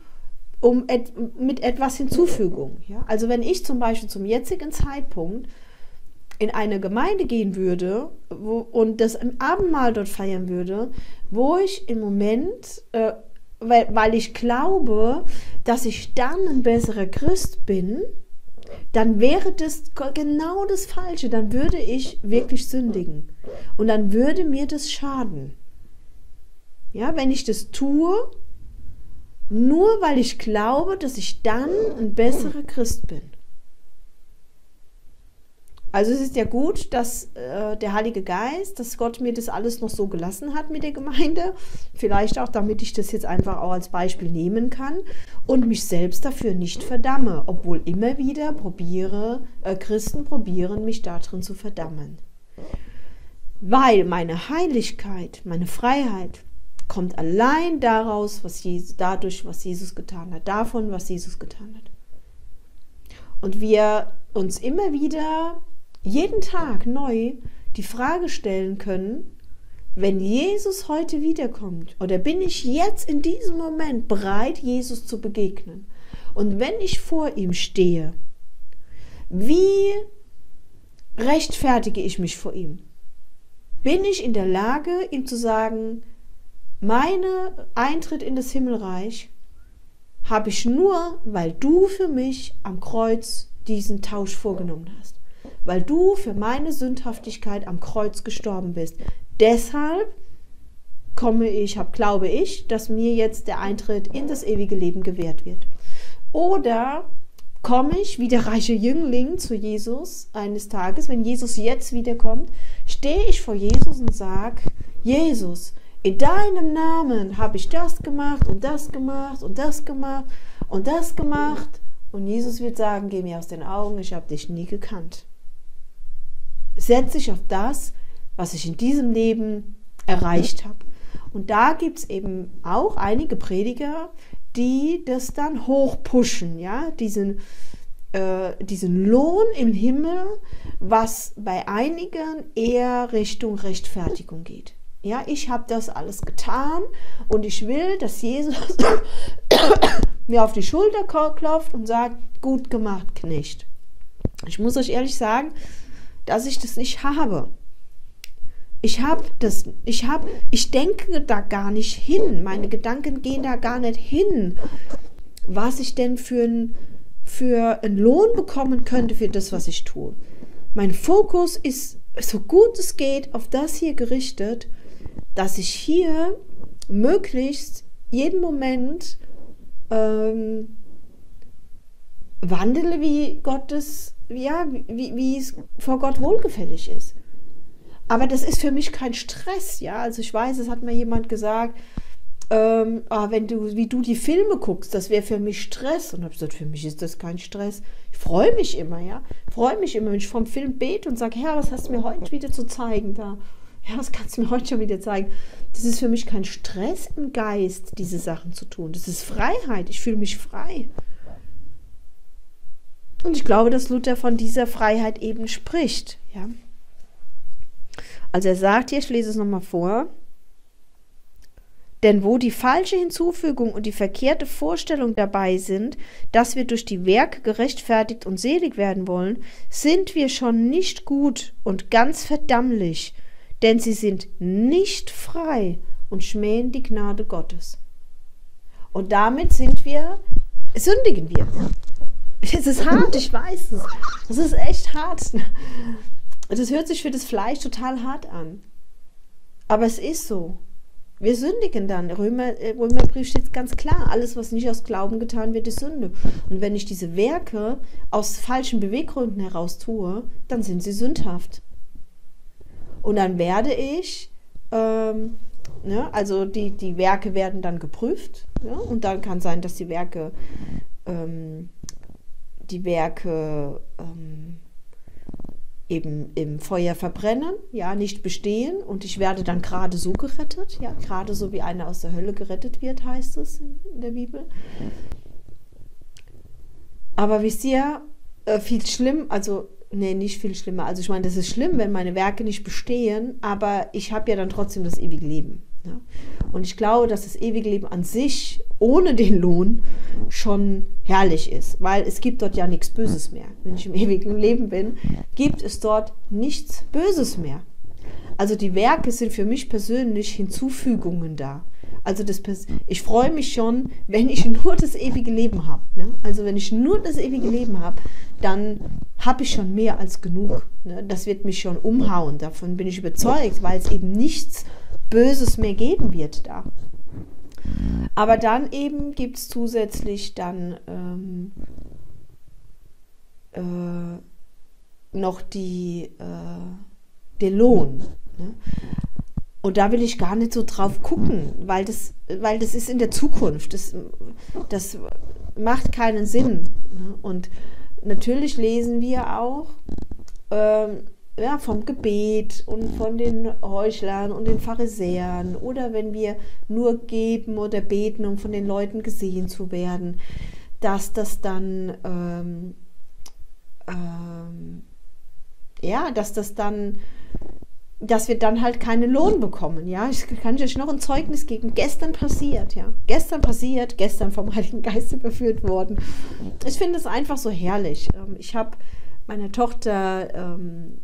mit etwas Hinzufügung. Ja? Also wenn ich zum Beispiel zum jetzigen Zeitpunkt in eine Gemeinde gehen würde und das Abendmahl dort feiern würde, wo ich im Moment, weil ich glaube, dass ich dann ein besserer Christ bin, dann wäre das genau das Falsche. Dann würde ich wirklich sündigen. Und dann würde mir das schaden. Ja, wenn ich das tue, nur weil ich glaube, dass ich dann ein besserer Christ bin. Also es ist ja gut, dass der Heilige Geist, dass Gott mir das alles noch so gelassen hat mit der Gemeinde. Vielleicht auch, damit ich das jetzt einfach auch als Beispiel nehmen kann und mich selbst dafür nicht verdamme, obwohl immer wieder Christen probieren, mich darin zu verdammen. Weil meine Heiligkeit, meine Freiheit kommt allein daraus, dadurch, was Jesus getan hat, davon, was Jesus getan hat. Und wir uns immer wieder jeden Tag neu die Frage stellen können, wenn Jesus heute wiederkommt, oder bin ich jetzt in diesem Moment bereit, Jesus zu begegnen? Und wenn ich vor ihm stehe, wie rechtfertige ich mich vor ihm? Bin ich in der Lage, ihm zu sagen, mein Eintritt in das Himmelreich habe ich nur, weil du für mich am Kreuz diesen Tausch vorgenommen hast. Weil du für meine Sündhaftigkeit am Kreuz gestorben bist. Deshalb glaube ich, dass mir jetzt der Eintritt in das ewige Leben gewährt wird. Oder komme ich wie der reiche Jüngling zu Jesus eines Tages, wenn Jesus jetzt wiederkommt, stehe ich vor Jesus und sage, Jesus, in deinem Namen habe ich das gemacht und das gemacht und das gemacht und das gemacht. Und Jesus wird sagen, geh mir aus den Augen, ich habe dich nie gekannt. Setze ich auf das, was ich in diesem Leben erreicht habe. Und da gibt es eben auch einige Prediger, die das dann hochpushen, ja, diesen Lohn im Himmel, was bei einigen eher Richtung Rechtfertigung geht. Ja, ich habe das alles getan und ich will, dass Jesus mir auf die Schulter klopft und sagt, gut gemacht, Knecht. Ich muss euch ehrlich sagen, dass ich das nicht habe. Ich denke da gar nicht hin. Meine Gedanken gehen da gar nicht hin, was ich denn für einen Lohn bekommen könnte für das, was ich tue. Mein Fokus ist, so gut es geht, auf das hier gerichtet, dass ich hier möglichst jeden Moment wandele, wie es vor Gott wohlgefällig ist. Aber das ist für mich kein Stress, ja. Also ich weiß, es hat mir jemand gesagt, wie du die Filme guckst, das wäre für mich Stress. Und ich habe gesagt, für mich ist das kein Stress. Ich freue mich immer, ja. Wenn ich vom Film bete und sage, Herr, was hast du mir heute wieder zu zeigen da? Ja, was kannst du mir heute schon wieder zeigen? Das ist für mich kein Stress im Geist, diese Sachen zu tun. Das ist Freiheit. Ich fühle mich frei. Und ich glaube, dass Luther von dieser Freiheit eben spricht. Ja? Also er sagt hier, ich lese es nochmal vor, denn wo die falsche Hinzufügung und die verkehrte Vorstellung dabei sind, dass wir durch die Werke gerechtfertigt und selig werden wollen, sind wir schon nicht gut und ganz verdammlich, denn sie sind nicht frei und schmähen die Gnade Gottes. Und damit sündigen wir. Es ist hart, ich weiß es. Es ist echt hart. Das hört sich für das Fleisch total hart an. Aber es ist so. Wir sündigen dann. Römerbrief steht ganz klar, alles, was nicht aus Glauben getan wird, ist Sünde. Und wenn ich diese Werke aus falschen Beweggründen heraus tue, dann sind sie sündhaft. Und dann werde ich, also die Werke werden dann geprüft, ja, und dann kann sein, dass die Werke eben im Feuer verbrennen, ja, nicht bestehen, und ich werde dann gerade so gerettet, ja, gerade so wie einer aus der Hölle gerettet wird, heißt es in der Bibel. Aber wisst ihr, nicht viel schlimmer, also ich meine, das ist schlimm, wenn meine Werke nicht bestehen, aber ich habe ja dann trotzdem das ewige Leben. Ja? Und ich glaube, dass das ewige Leben an sich ohne den Lohn schon herrlich ist, weil es gibt dort ja nichts Böses mehr. Wenn ich im ewigen Leben bin, gibt es dort nichts Böses mehr. Also die Werke sind für mich persönlich Hinzufügungen da. Also ich freue mich schon, wenn ich nur das ewige Leben habe. Ne? Also wenn ich nur das ewige Leben habe, dann habe ich schon mehr als genug. Ne? Das wird mich schon umhauen. Davon bin ich überzeugt, weil es eben nichts Böses mehr geben wird da. Aber dann eben gibt es zusätzlich dann noch den Lohn. Ne? Und da will ich gar nicht so drauf gucken, weil das ist in der Zukunft. Das macht keinen Sinn. Ne? Und natürlich lesen wir auch vom Gebet und von den Heuchlern und den Pharisäern oder wenn wir nur geben oder beten, um von den Leuten gesehen zu werden, dass das dann dass wir dann halt keinen Lohn bekommen. Ja, ich kann euch noch ein Zeugnis geben. Gestern passiert, gestern vom Heiligen Geist überführt worden. Ich finde es einfach so herrlich. Ich habe meiner Tochter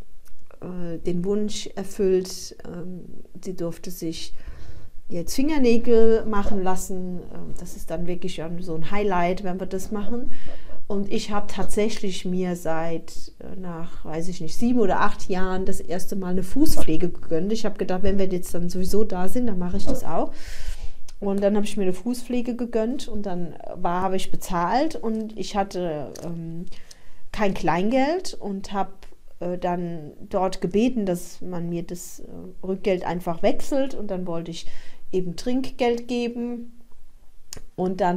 den Wunsch erfüllt. Sie durfte sich jetzt Fingernägel machen lassen. Das ist dann wirklich so ein Highlight, wenn wir das machen. Und ich habe tatsächlich mir nach, weiß ich nicht, 7 oder 8 Jahren das erste Mal eine Fußpflege gegönnt. Ich habe gedacht, wenn wir jetzt dann sowieso da sind, dann mache ich das auch. Und dann habe ich mir eine Fußpflege gegönnt und dann habe ich bezahlt und ich hatte kein Kleingeld und habe dann dort gebeten, dass man mir das Rückgeld einfach wechselt und dann wollte ich eben Trinkgeld geben und dann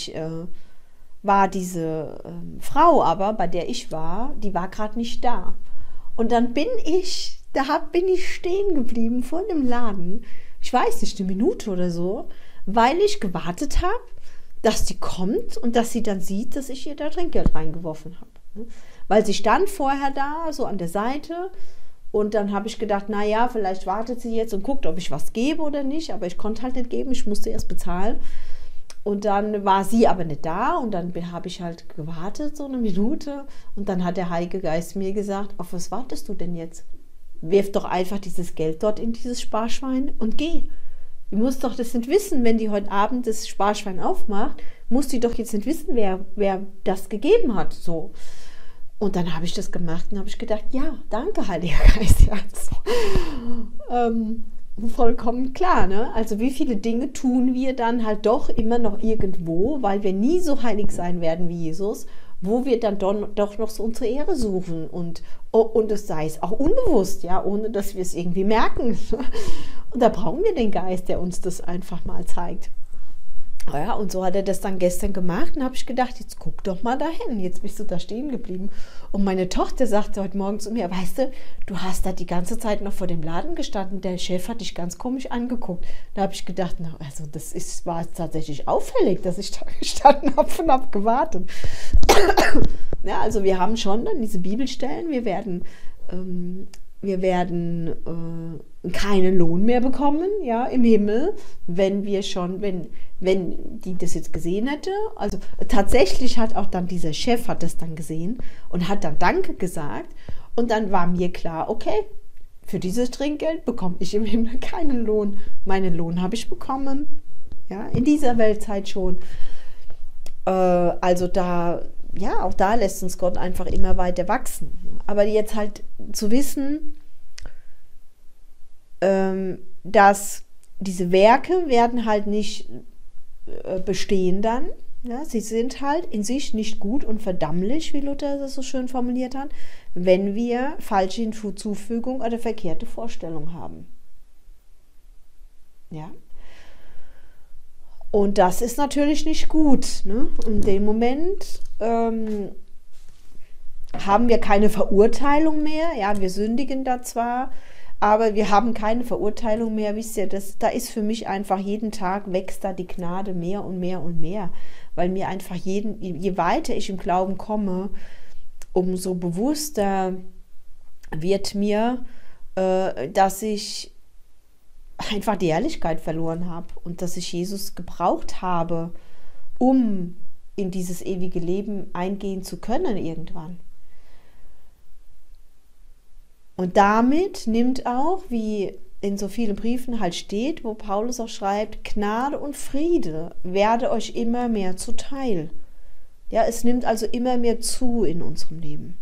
war diese Frau aber, bei der ich war, die war gerade nicht da. Und dann bin ich stehen geblieben vor dem Laden, ich weiß nicht, 1 Minute oder so, weil ich gewartet habe, dass die kommt und dass sie dann sieht, dass ich ihr da Trinkgeld reingeworfen habe. Weil sie stand vorher da, so an der Seite und dann habe ich gedacht, naja, vielleicht wartet sie jetzt und guckt, ob ich was gebe oder nicht, aber ich konnte halt nicht geben, ich musste erst bezahlen. Und dann war sie aber nicht da und dann habe ich halt gewartet, so 1 Minute. Und dann hat der Heilige Geist mir gesagt, auf was wartest du denn jetzt? Wirf doch einfach dieses Geld dort in dieses Sparschwein und geh. Du musst doch das nicht wissen, wenn die heute Abend das Sparschwein aufmacht, muss die doch jetzt nicht wissen, wer das gegeben hat. So. Und dann habe ich das gemacht und habe ich gedacht, ja, danke, Heiliger Geist. Ja, so. Vollkommen klar, ne? Also wie viele Dinge tun wir dann halt doch immer noch irgendwo, weil wir nie so heilig sein werden wie Jesus, wo wir dann doch noch so unsere Ehre suchen und das sei es auch unbewusst, ja, ohne dass wir es irgendwie merken. Und da brauchen wir den Geist, der uns das einfach mal zeigt. Ja, und so hat er das dann gestern gemacht und habe ich gedacht, jetzt guck doch mal dahin, jetzt bist du da stehen geblieben. Und meine Tochter sagte heute Morgen zu mir, weißt du hast da die ganze Zeit noch vor dem Laden gestanden, der Chef hat dich ganz komisch angeguckt. Da habe ich gedacht, na, also war tatsächlich auffällig, dass ich da gestanden habe und habe gewartet. Ja, also wir haben schon dann diese Bibelstellen, wir werden keinen Lohn mehr bekommen, ja, im Himmel, wenn die das jetzt gesehen hätte. Also tatsächlich hat auch dann dieser Chef das dann gesehen und hat dann Danke gesagt und dann war mir klar, okay, für dieses Trinkgeld bekomme ich im Himmel keinen Lohn. Meinen Lohn habe ich bekommen, ja, in dieser Weltzeit schon. Also auch da lässt uns Gott einfach immer weiter wachsen. Aber jetzt halt zu wissen, dass diese Werke werden halt nicht bestehen dann. Ja, sie sind halt in sich nicht gut und verdammlich, wie Luther das so schön formuliert hat, wenn wir falsche Hinzufügung oder verkehrte Vorstellung haben. Ja. Und das ist natürlich nicht gut. Ne? In dem Moment haben wir keine Verurteilung mehr. Ja, wir sündigen da zwar, aber wir haben keine Verurteilung mehr. Wisst ihr, da ist für mich einfach jeden Tag wächst da die Gnade mehr und mehr und mehr. Weil mir einfach je weiter ich im Glauben komme, umso bewusster wird mir, dass ich einfach die Ehrlichkeit verloren habe und dass ich Jesus gebraucht habe, um in dieses ewige Leben eingehen zu können irgendwann. Und damit nimmt auch, wie in so vielen Briefen halt steht, wo Paulus auch schreibt, Gnade und Friede werde euch immer mehr zuteil. Ja, es nimmt also immer mehr zu in unserem Leben.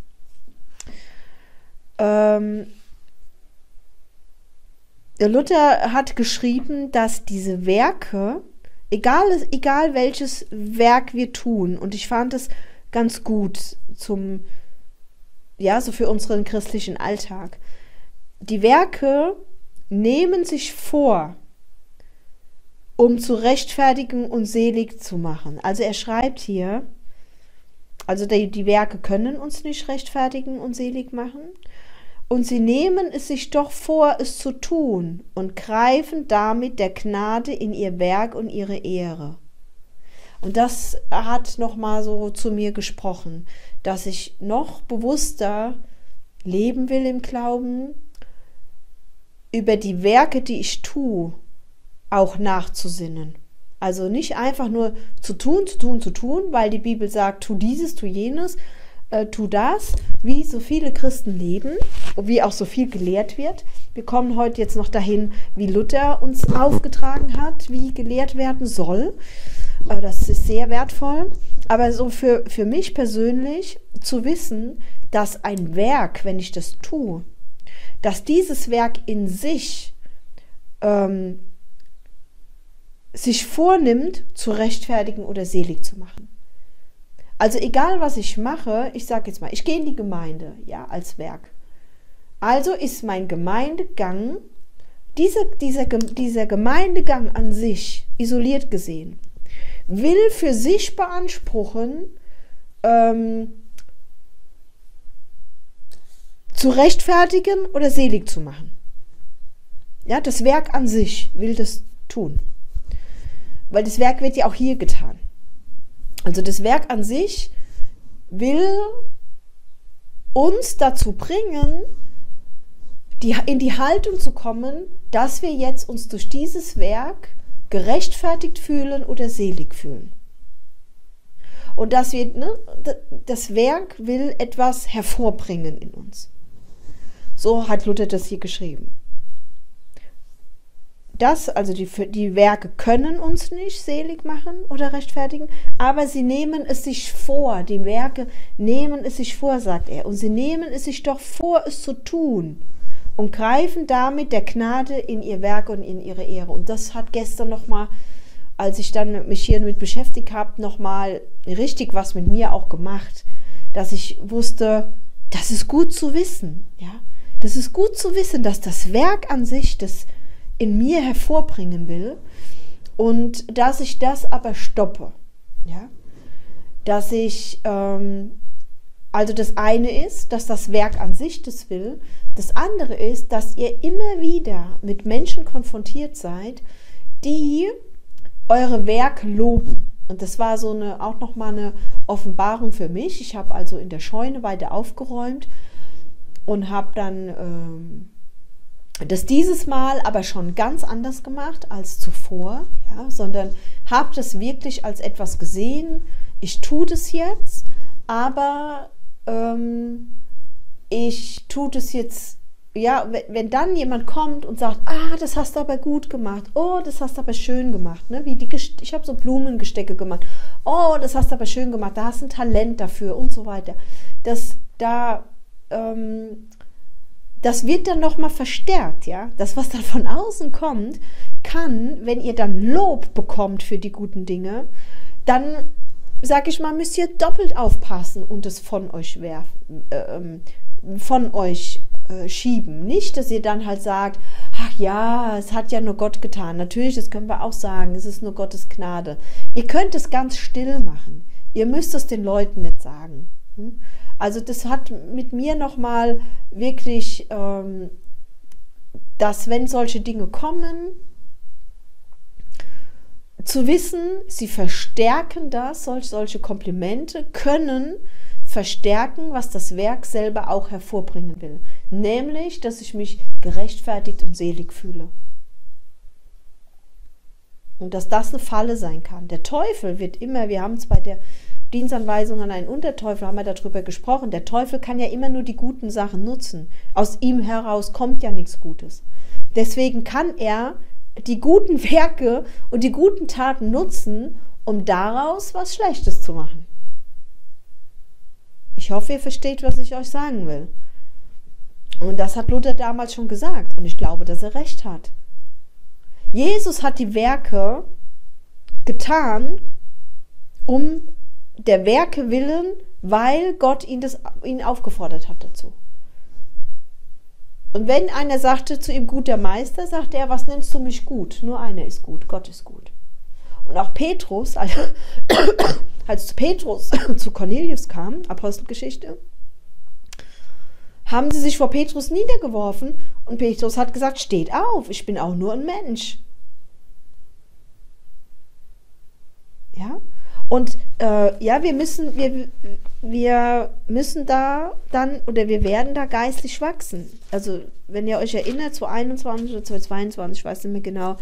Der Luther hat geschrieben, dass diese Werke Egal welches Werk wir tun. Und ich fand es ganz gut so für unseren christlichen Alltag. Die Werke nehmen sich vor, um zu rechtfertigen und selig zu machen. Also er schreibt hier, also die Werke können uns nicht rechtfertigen und selig machen. Und sie nehmen es sich doch vor, es zu tun und greifen damit der Gnade in ihr Werk und ihre Ehre. Und das hat nochmal so zu mir gesprochen, dass ich noch bewusster leben will im Glauben, über die Werke, die ich tue, auch nachzusinnen. Also nicht einfach nur zu tun, weil die Bibel sagt, tu dieses, tu jenes, tu das, wie so viele Christen leben, wie auch so viel gelehrt wird. Wir kommen heute jetzt noch dahin, wie Luther uns aufgetragen hat, wie gelehrt werden soll. Das ist sehr wertvoll. Aber so für mich persönlich zu wissen, dass ein Werk, wenn ich das tue, dass dieses Werk in sich sich vornimmt, zu rechtfertigen oder selig zu machen. Also egal, was ich mache, ich sage jetzt mal, ich gehe in die Gemeinde, ja, als Werk. Also ist mein Gemeindegang, dieser Gemeindegang an sich, isoliert gesehen, will für sich beanspruchen, zu rechtfertigen oder selig zu machen. Ja, das Werk an sich will das tun. Weil das Werk wird ja auch hier getan. Also das Werk an sich will uns dazu bringen, in die Haltung zu kommen, dass wir jetzt uns durch dieses Werk gerechtfertigt fühlen oder selig fühlen. Und dass wir, das Werk will etwas hervorbringen in uns. So hat Luther das hier geschrieben. Also die Werke können uns nicht selig machen oder rechtfertigen, aber sie nehmen es sich vor. Die Werke nehmen es sich vor, sagt er. Und sie nehmen es sich doch vor, es zu tun und greifen damit der Gnade in ihr Werk und in ihre Ehre. Und das hat gestern nochmal, als ich dann mich hier damit beschäftigt habe, nochmal richtig was mit mir auch gemacht, dass ich wusste, das ist gut zu wissen. Ja? Das ist gut zu wissen, dass das Werk an sich, das in mir hervorbringen will und dass ich das aber stoppe. Ja? Dass ich, also das eine ist, dass das Werk an sich das will. Das andere ist, dass ihr immer wieder mit Menschen konfrontiert seid, die eure Werke loben. Und das war so auch nochmal eine Offenbarung für mich. Ich habe also in der Scheune weiter aufgeräumt und habe dann das dieses Mal aber schon ganz anders gemacht als zuvor, ja, sondern habe das wirklich als etwas gesehen. Ich tue das jetzt, aber ich tue das jetzt, ja, wenn dann jemand kommt und sagt, das hast du aber gut gemacht, oh, das hast du aber schön gemacht, ne? Ich habe so Blumengestecke gemacht, oh, das hast du aber schön gemacht, da hast du ein Talent dafür und so weiter. Das wird dann nochmal verstärkt, ja. Das, was dann von außen kommt, kann, wenn ihr dann Lob bekommt für die guten Dinge, dann, sag ich mal, müsst ihr doppelt aufpassen und es von euch schieben. Nicht, dass ihr dann halt sagt, ach ja, es hat ja nur Gott getan. Natürlich, das können wir auch sagen, es ist nur Gottes Gnade. Ihr könnt es ganz still machen. Ihr müsst es den Leuten nicht sagen. Also das hat mit mir nochmal wirklich, dass wenn solche Dinge kommen, zu wissen, sie verstärken das, solche Komplimente können verstärken, was das Werk selber auch hervorbringen will. Nämlich, dass ich mich gerechtfertigt und selig fühle. Und dass das eine Falle sein kann. Der Teufel wird immer, wir haben es bei der Dienstanweisung an einen Unterteufel, haben wir darüber gesprochen, der Teufel kann ja immer nur die guten Sachen nutzen. Aus ihm heraus kommt ja nichts Gutes. Deswegen kann er die guten Werke und die guten Taten nutzen, um daraus was Schlechtes zu machen. Ich hoffe, ihr versteht, was ich euch sagen will. Und das hat Luther damals schon gesagt und ich glaube, dass er recht hat. Jesus hat die Werke getan, um der Werke willen, weil Gott ihn aufgefordert hat dazu. Und wenn einer sagte zu ihm, guter Meister, sagte er, was nennst du mich gut? Nur einer ist gut, Gott ist gut. Und auch Petrus, als Petrus zu Cornelius kam, Apostelgeschichte, haben sie sich vor Petrus niedergeworfen und Petrus hat gesagt, steht auf, ich bin auch nur ein Mensch. Ja, und wir müssen da dann, oder wir werden da geistlich wachsen. Also, wenn ihr euch erinnert, 2021 oder 2022, ich weiß nicht mehr genau,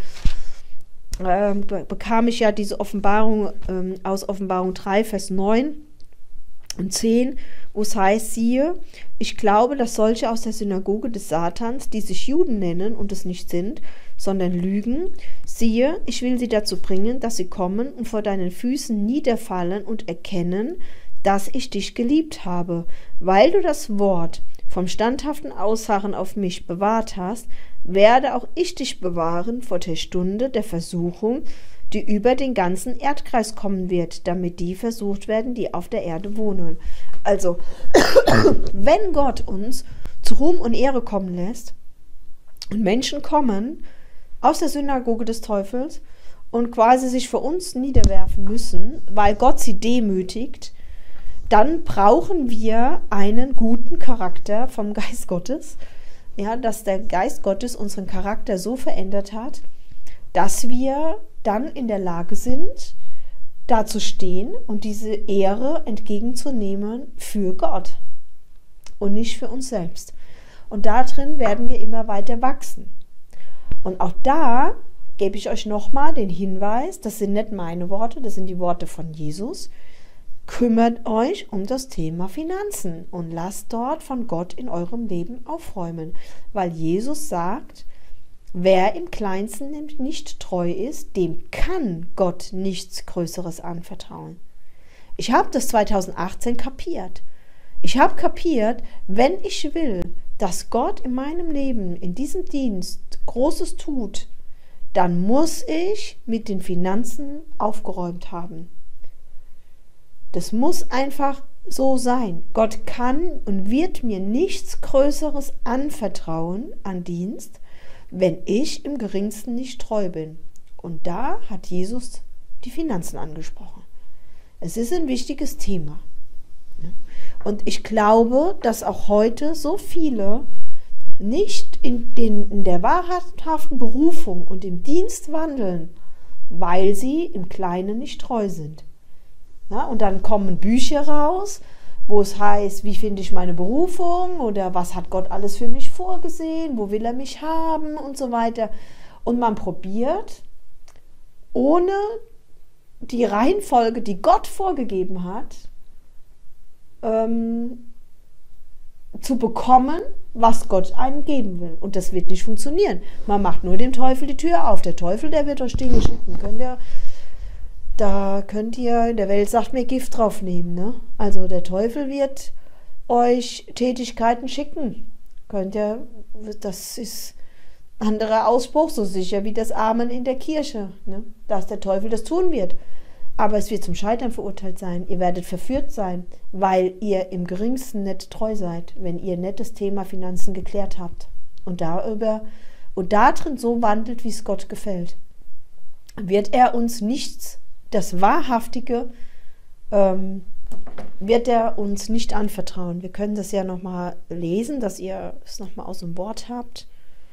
bekam ich ja diese Offenbarung aus Offenbarung 3, Vers 9 und 10, wo es heißt, siehe, ich glaube, dass solche aus der Synagoge des Satans, die sich Juden nennen und es nicht sind, sondern lügen, siehe, ich will sie dazu bringen, dass sie kommen und vor deinen Füßen niederfallen und erkennen, dass ich dich geliebt habe, weil du das Wort vom standhaften Ausharren auf mich bewahrt hast, werde auch ich dich bewahren vor der Stunde der Versuchung, die über den ganzen Erdkreis kommen wird, damit die versucht werden, die auf der Erde wohnen. Also, wenn Gott uns zu Ruhm und Ehre kommen lässt und Menschen kommen aus der Synagoge des Teufels und quasi sich vor uns niederwerfen müssen, weil Gott sie demütigt, dann brauchen wir einen guten Charakter vom Geist Gottes, ja, dass der Geist Gottes unseren Charakter so verändert hat, dass wir dann in der Lage sind, da zu stehen und diese Ehre entgegenzunehmen für Gott und nicht für uns selbst. Und darin werden wir immer weiter wachsen. Und auch da gebe ich euch nochmal den Hinweis, das sind nicht meine Worte, das sind die Worte von Jesus. Kümmert euch um das Thema Finanzen und lasst dort von Gott in eurem Leben aufräumen, weil Jesus sagt, wer im Kleinsten nicht treu ist, dem kann Gott nichts Größeres anvertrauen. Ich habe das 2018 kapiert. Ich habe kapiert, wenn ich will, dass Gott in meinem Leben, in diesem Dienst Großes tut, dann muss ich mit den Finanzen aufgeräumt haben. Das muss einfach so sein. Gott kann und wird mir nichts Größeres anvertrauen an Dienst, wenn ich im Geringsten nicht treu bin. Und da hat Jesus die Finanzen angesprochen. Es ist ein wichtiges Thema. Und ich glaube, dass auch heute so viele nicht in der wahrhaften Berufung und im Dienst wandeln, weil sie im Kleinen nicht treu sind. Ja, und dann kommen Bücher raus, wo es heißt, wie finde ich meine Berufung oder was hat Gott alles für mich vorgesehen, wo will er mich haben und so weiter. Und man probiert, ohne die Reihenfolge, die Gott vorgegeben hat, zu bekommen, was Gott einem geben will. Und das wird nicht funktionieren. Man macht nur dem Teufel die Tür auf. Der Teufel, der wird euch Dinge schicken. Da könnt ihr, in der Welt sagt mir, Gift drauf nehmen. Ne? Also der Teufel wird euch Tätigkeiten schicken. Das ist ein anderer Ausspruch, so sicher wie das Amen in der Kirche, ne? Dass der Teufel das tun wird. Aber es wird zum Scheitern verurteilt sein. Ihr werdet verführt sein, weil ihr im Geringsten nicht treu seid, wenn ihr nicht das Thema Finanzen geklärt habt und darin so wandelt, wie es Gott gefällt. Wird er uns nichts, das Wahrhaftige, wird er uns nicht anvertrauen. Wir können das ja nochmal lesen, dass ihr es nochmal aus dem Wort habt.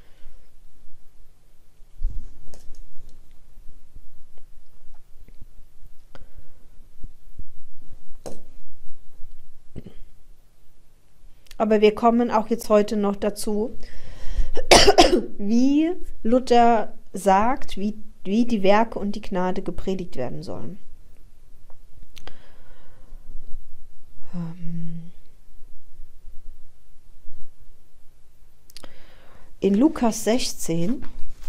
Aber wir kommen auch jetzt heute noch dazu, wie Luther sagt, wie die Werke und die Gnade gepredigt werden sollen. In Lukas 16,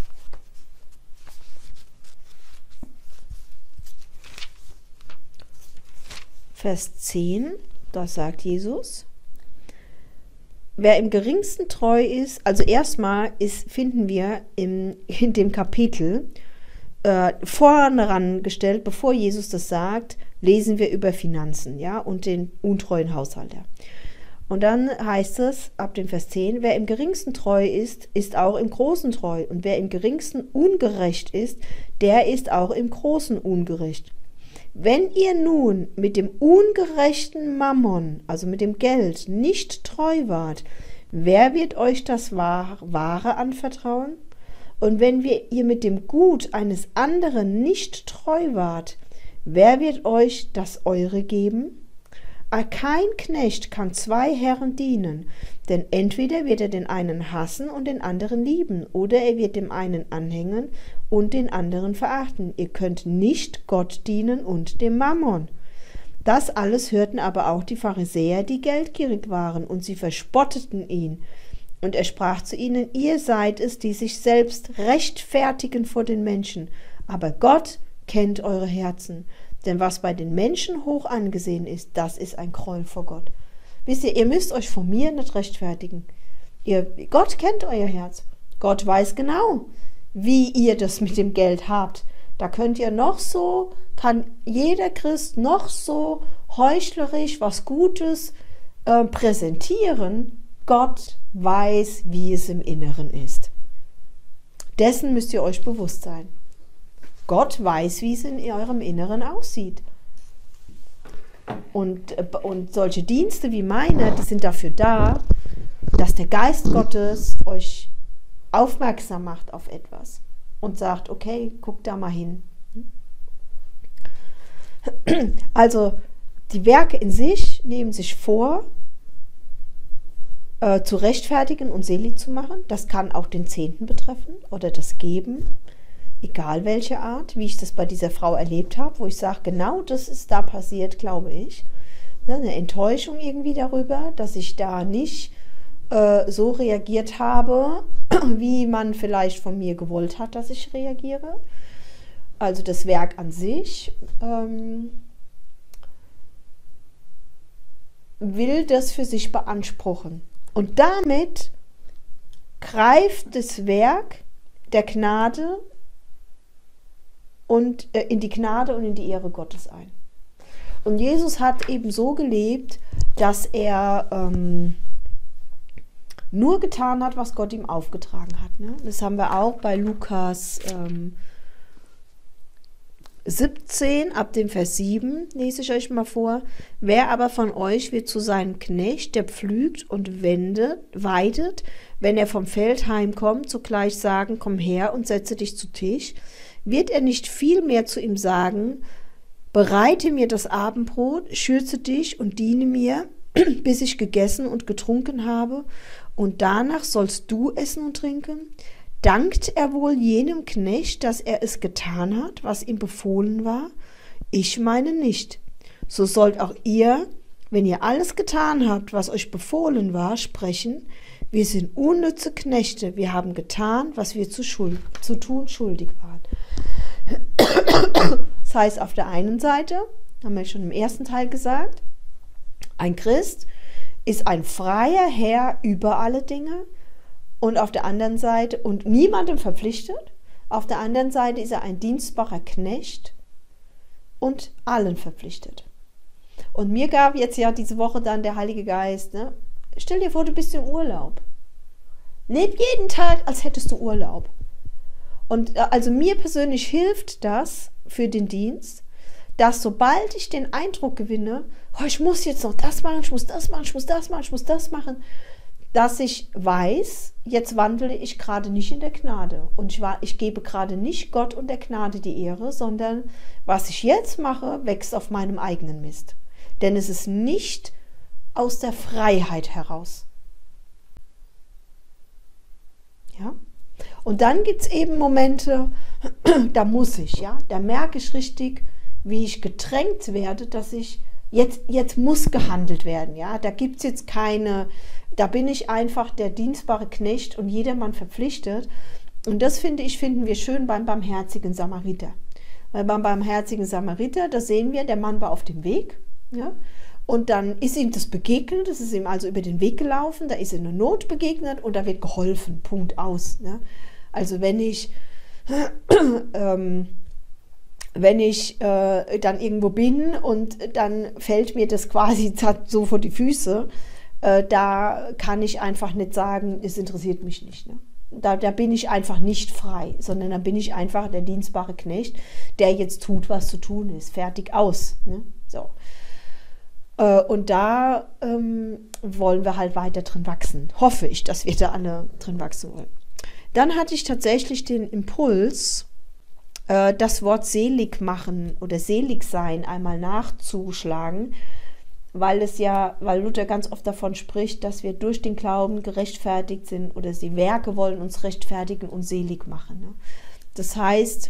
Vers 10, da sagt Jesus, wer im Geringsten treu ist, also erstmal finden wir in dem Kapitel vorne rangestellt, bevor Jesus das sagt, lesen wir über Finanzen, ja, und den untreuen Haushalter. Und dann heißt es ab dem Vers 10, wer im geringsten treu ist, ist auch im Großen treu. Und wer im geringsten ungerecht ist, der ist auch im Großen ungerecht. Wenn ihr nun mit dem ungerechten Mammon, also mit dem Geld, nicht treu wart, wer wird euch das Wahre anvertrauen? Und wenn ihr mit dem Gut eines anderen nicht treu wart, wer wird euch das Eure geben? Kein Knecht kann zwei Herren dienen, denn entweder wird er den einen hassen und den anderen lieben, oder er wird dem einen anhängen und den anderen verachten. Ihr könnt nicht Gott dienen und dem Mammon. Das alles hörten aber auch die Pharisäer, die geldgierig waren, und sie verspotteten ihn. Und er sprach zu ihnen, ihr seid es, die sich selbst rechtfertigen vor den Menschen, aber Gott kennt eure Herzen. Denn was bei den Menschen hoch angesehen ist, das ist ein Gräuel vor Gott. Wisst ihr müsst euch vor mir nicht rechtfertigen. Gott kennt euer Herz. Gott weiß genau, wie ihr das mit dem Geld habt. Da könnt ihr kann jeder Christ noch so heuchlerisch was Gutes präsentieren. Gott weiß, wie es im Inneren ist. Dessen müsst ihr euch bewusst sein. Gott weiß, wie es in eurem Inneren aussieht. Und solche Dienste wie meine, die sind dafür da, dass der Geist Gottes euch aufmerksam macht auf etwas und sagt, okay, guck da mal hin. Also die Werke in sich nehmen sich vor, zu rechtfertigen und selig zu machen. Das kann auch den Zehnten betreffen oder das Geben. Egal welche Art, wie ich das bei dieser Frau erlebt habe, wo ich sage, genau das ist da passiert, glaube ich. Eine Enttäuschung irgendwie darüber, dass ich da nicht so reagiert habe, wie man vielleicht von mir gewollt hat, dass ich reagiere. Also das Werk an sich will das für sich beanspruchen. Und damit greift das Werk der Gnade und in die Gnade und in die Ehre Gottes ein. Und Jesus hat eben so gelebt, dass er nur getan hat, was Gott ihm aufgetragen hat. Ne? Das haben wir auch bei Lukas 17, ab dem Vers 7, lese ich euch mal vor. Wer aber von euch wird zu seinem Knecht, der pflügt und weidet, wenn er vom Feld heimkommt, sogleich sagen, komm her und setze dich zu Tisch, wird er nicht viel mehr zu ihm sagen, bereite mir das Abendbrot, schürze dich und diene mir, bis ich gegessen und getrunken habe, und danach sollst du essen und trinken? Dankt er wohl jenem Knecht, dass er es getan hat, was ihm befohlen war? Ich meine nicht. So sollt auch ihr, wenn ihr alles getan habt, was euch befohlen war, sprechen, wir sind unnütze Knechte, wir haben getan, was wir zu tun schuldig waren. Das heißt, auf der einen Seite, haben wir schon im ersten Teil gesagt, ein Christ ist ein freier Herr über alle Dinge und auf der anderen Seite, und niemandem verpflichtet, auf der anderen Seite ist er ein dienstbarer Knecht und allen verpflichtet. Und mir gab jetzt ja diese Woche dann der Heilige Geist, ne? Stell dir vor, du bist im Urlaub. Leb jeden Tag, als hättest du Urlaub. Und also mir persönlich hilft das für den Dienst, dass sobald ich den Eindruck gewinne, oh, ich muss jetzt noch das machen, ich muss das machen, ich muss das machen, ich muss das machen, dass ich weiß, jetzt wandle ich gerade nicht in der Gnade. Und ich gebe gerade nicht Gott und der Gnade die Ehre, sondern was ich jetzt mache, wächst auf meinem eigenen Mist. Denn es ist nicht aus der Freiheit heraus. Ja? Und dann gibt es eben Momente, da muss ich, ja, da merke ich richtig, wie ich gedrängt werde, dass ich, jetzt muss gehandelt werden, ja, da gibt es jetzt keine, da bin ich einfach der dienstbare Knecht und jedermann verpflichtet. Und das finden wir schön beim barmherzigen Samariter. Weil beim barmherzigen Samariter, da sehen wir, der Mann war auf dem Weg, ja, und dann ist ihm das begegnet, das ist ihm also über den Weg gelaufen, da ist ihm eine Not begegnet und da wird geholfen, Punkt aus. Ne? Also wenn ich Wenn ich dann irgendwo bin und dann fällt mir das quasi so vor die Füße, da kann ich einfach nicht sagen, es interessiert mich nicht. Ne? Da bin ich einfach nicht frei, sondern da bin ich einfach der dienstbare Knecht, der jetzt tut, was zu tun ist. Fertig, aus. Ne? So. Und da wollen wir halt weiter drin wachsen. Hoffe ich, dass wir da alle drin wachsen wollen. Dann hatte ich tatsächlich den Impuls, das Wort selig machen oder selig sein einmal nachzuschlagen, weil Luther ganz oft davon spricht, dass wir durch den Glauben gerechtfertigt sind oder die Werke wollen uns rechtfertigen und selig machen. Ne? Das heißt,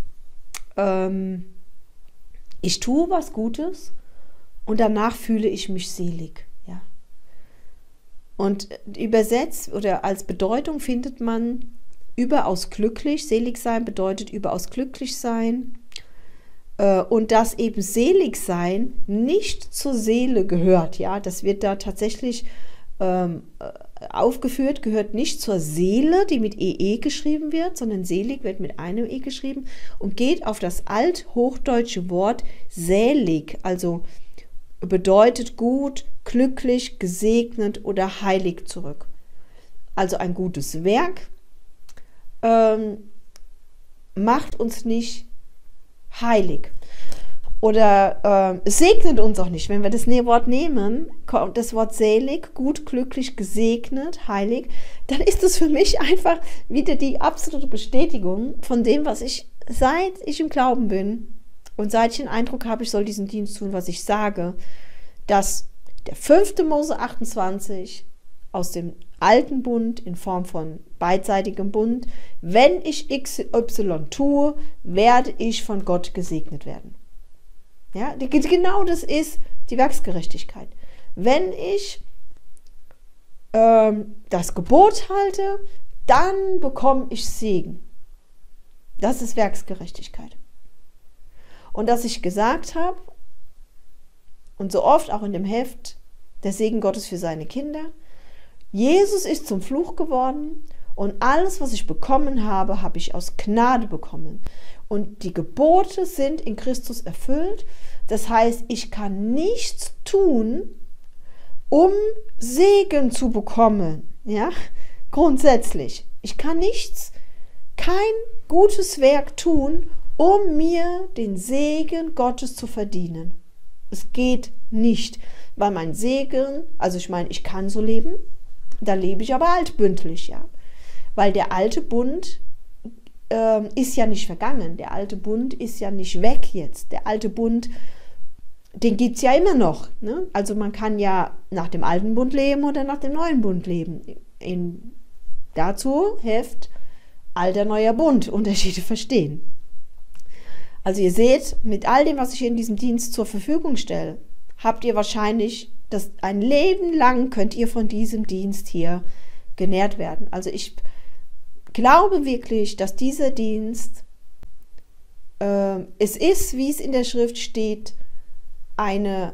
ich tue was Gutes und danach fühle ich mich selig. Ja? Und übersetzt oder als Bedeutung findet man überaus glücklich. Selig sein bedeutet überaus glücklich sein. Und dass eben selig sein nicht zur Seele gehört. Ja, das wird da tatsächlich aufgeführt, gehört nicht zur Seele, die mit EE geschrieben wird, sondern selig wird mit einem E geschrieben und geht auf das althochdeutsche Wort selig, also bedeutet gut, glücklich, gesegnet oder heilig zurück. Also ein gutes Werk macht uns nicht heilig oder segnet uns auch nicht. Wenn wir das Wort nehmen, das Wort selig, gut, glücklich, gesegnet, heilig, dann ist das für mich einfach wieder die absolute Bestätigung von dem, was ich, seit ich im Glauben bin und seit ich den Eindruck habe, ich soll diesen Dienst tun, was ich sage, dass der 5. Mose 28 aus dem alten Bund in Form von beidseitigem Bund, wenn ich XY tue, werde ich von Gott gesegnet werden. Ja, genau das ist die Werksgerechtigkeit. Wenn ich das Gebot halte, dann bekomme ich Segen. Das ist Werksgerechtigkeit. Und dass ich gesagt habe, und so oft auch in dem Heft, der Segen Gottes für seine Kinder, Jesus ist zum Fluch geworden und alles, was ich bekommen habe, habe ich aus Gnade bekommen. Und die Gebote sind in Christus erfüllt. Das heißt, ich kann nichts tun, um Segen zu bekommen. Ja? Grundsätzlich. Ich kann kein gutes Werk tun, um mir den Segen Gottes zu verdienen. Es geht nicht, weil mein Segen, also ich meine, ich kann so leben, da lebe ich aber altbündlich, ja. Weil der alte Bund ist ja nicht vergangen, der alte Bund ist ja nicht weg jetzt. Der alte Bund, den gibt es ja immer noch. Ne? Also man kann ja nach dem alten Bund leben oder nach dem neuen Bund leben. Dazu Heft Alter Neuer Bund, Unterschiede verstehen. Also ihr seht, mit all dem, was ich in diesem Dienst zur Verfügung stelle, habt ihr wahrscheinlich, ein Leben lang könnt ihr von diesem Dienst hier genährt werden. Also ich glaube wirklich, dass dieser Dienst, es ist, wie es in der Schrift steht, eine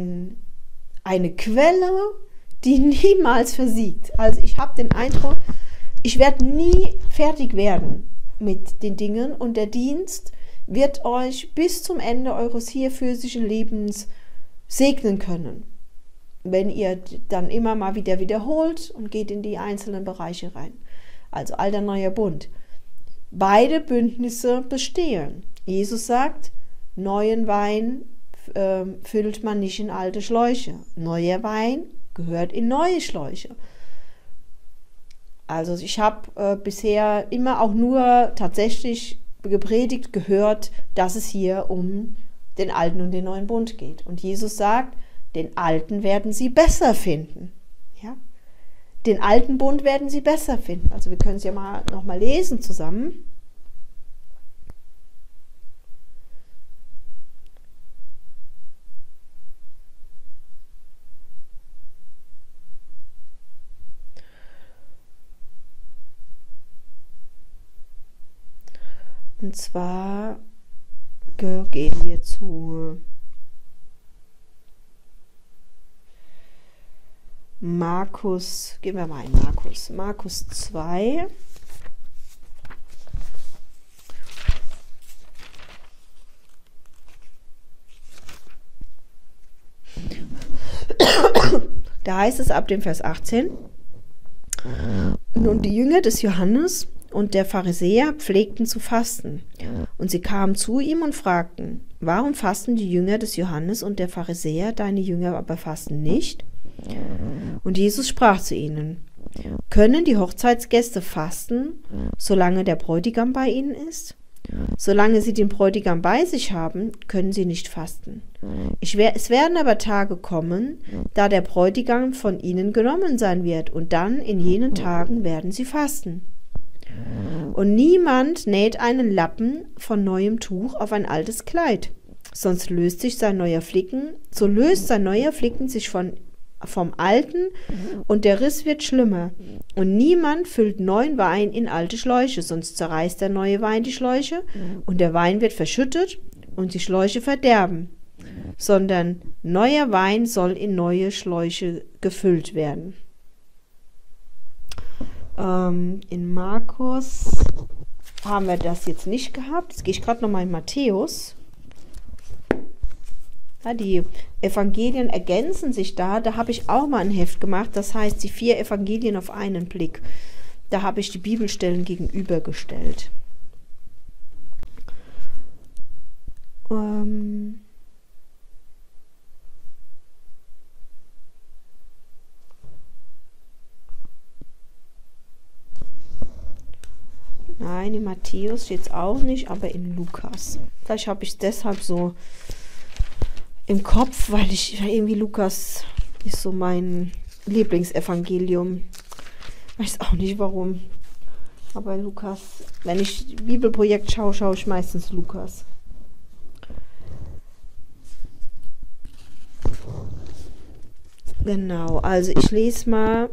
Quelle, die niemals versiegt. Also ich habe den Eindruck, ich werde nie fertig werden mit den Dingen und der Dienst wird euch bis zum Ende eures hier physischen Lebens segnen können, wenn ihr dann immer mal wieder wiederholt und geht in die einzelnen Bereiche rein. Also alter neuer Bund. Beide Bündnisse bestehen. Jesus sagt, neuen Wein füllt man nicht in alte Schläuche. Neuer Wein gehört in neue Schläuche. Also ich habe bisher immer auch nur tatsächlich gepredigt, gehört, dass es hier um den alten und den neuen Bund geht. Und Jesus sagt, den alten werden sie besser finden. Ja? Den alten Bund werden sie besser finden. Also wir können es ja noch mal lesen zusammen. Und zwar gehen wir zu Markus, gehen wir mal in Markus 2. heißt es ab dem Vers 18, nun die Jünger des Johannes und der Pharisäer pflegten zu fasten. Und sie kamen zu ihm und fragten, warum fasten die Jünger des Johannes und der Pharisäer, deine Jünger aber fasten nicht? Und Jesus sprach zu ihnen, können die Hochzeitsgäste fasten, solange der Bräutigam bei ihnen ist? Solange sie den Bräutigam bei sich haben, können sie nicht fasten. Es werden aber Tage kommen, da der Bräutigam von ihnen genommen sein wird, und dann in jenen Tagen werden sie fasten. Und niemand näht einen Lappen von neuem Tuch auf ein altes Kleid, sonst löst sein neuer Flicken sich vom alten, und der Riss wird schlimmer. Und niemand füllt neuen Wein in alte Schläuche, sonst zerreißt der neue Wein die Schläuche, und der Wein wird verschüttet und die Schläuche verderben. Sondern neuer Wein soll in neue Schläuche gefüllt werden. In Markus haben wir das jetzt nicht gehabt. Jetzt gehe ich gerade nochmal in Matthäus. Ja, die Evangelien ergänzen sich da. Da habe ich auch mal ein Heft gemacht. Das heißt, die 4 Evangelien auf einen Blick. Da habe ich die Bibelstellen gegenübergestellt. Nein, in Matthäus steht es auch nicht, aber in Lukas. Vielleicht habe ich es deshalb so im Kopf, weil irgendwie Lukas ist so mein Lieblingsevangelium. Weiß auch nicht warum. Aber Lukas, wenn ich Bibelprojekt schaue ich meistens Lukas. Genau, also ich lese mal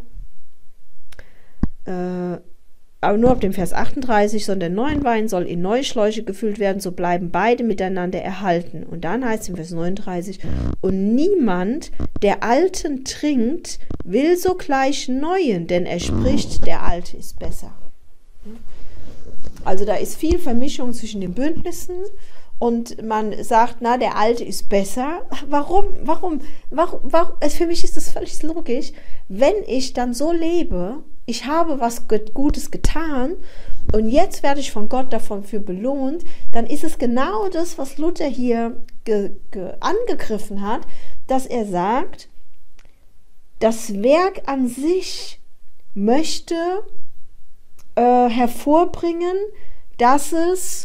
aber nur ab dem Vers 38, sondern neuen Wein soll in neue Schläuche gefüllt werden, so bleiben beide miteinander erhalten. Und dann heißt es im Vers 39, und niemand, der alten trinkt, will sogleich neuen, denn er spricht, der alte ist besser. Also da ist viel Vermischung zwischen den Bündnissen und man sagt, na, der alte ist besser. Warum? Für mich ist das völlig logisch. Wenn ich dann so lebe, ich habe was Gutes getan und jetzt werde ich von Gott dafür belohnt, dann ist es genau das, was Luther hier angegriffen hat, dass er sagt, das Werk an sich möchte hervorbringen, dass es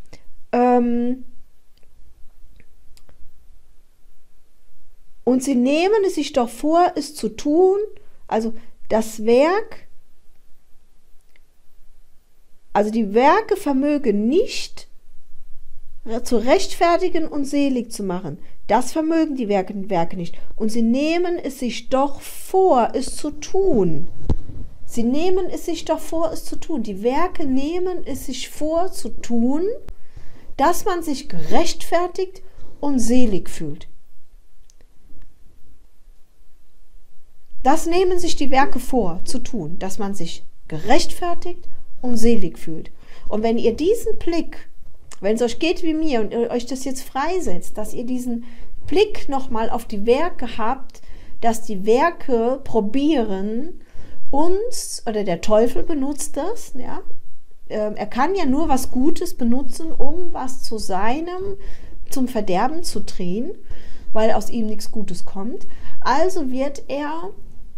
und sie nehmen es sich doch vor, es zu tun, also das Werk, also die Werke vermögen nicht zu rechtfertigen und selig zu machen. Das vermögen die Werke nicht. Und sie nehmen es sich doch vor, es zu tun. Sie nehmen es sich doch vor, es zu tun. Die Werke nehmen es sich vor, zu tun, dass man sich gerechtfertigt und selig fühlt. Das nehmen sich die Werke vor, zu tun, dass man sich gerechtfertigt und selig fühlt. Und wenn ihr diesen Blick, wenn es euch geht wie mir und ihr euch das jetzt freisetzt, dass ihr diesen Blick nochmal auf die Werke habt, dass die Werke probieren, uns, oder der Teufel benutzt das, ja, er kann ja nur was Gutes benutzen, um was zum Verderben zu drehen, weil aus ihm nichts Gutes kommt. Also wird er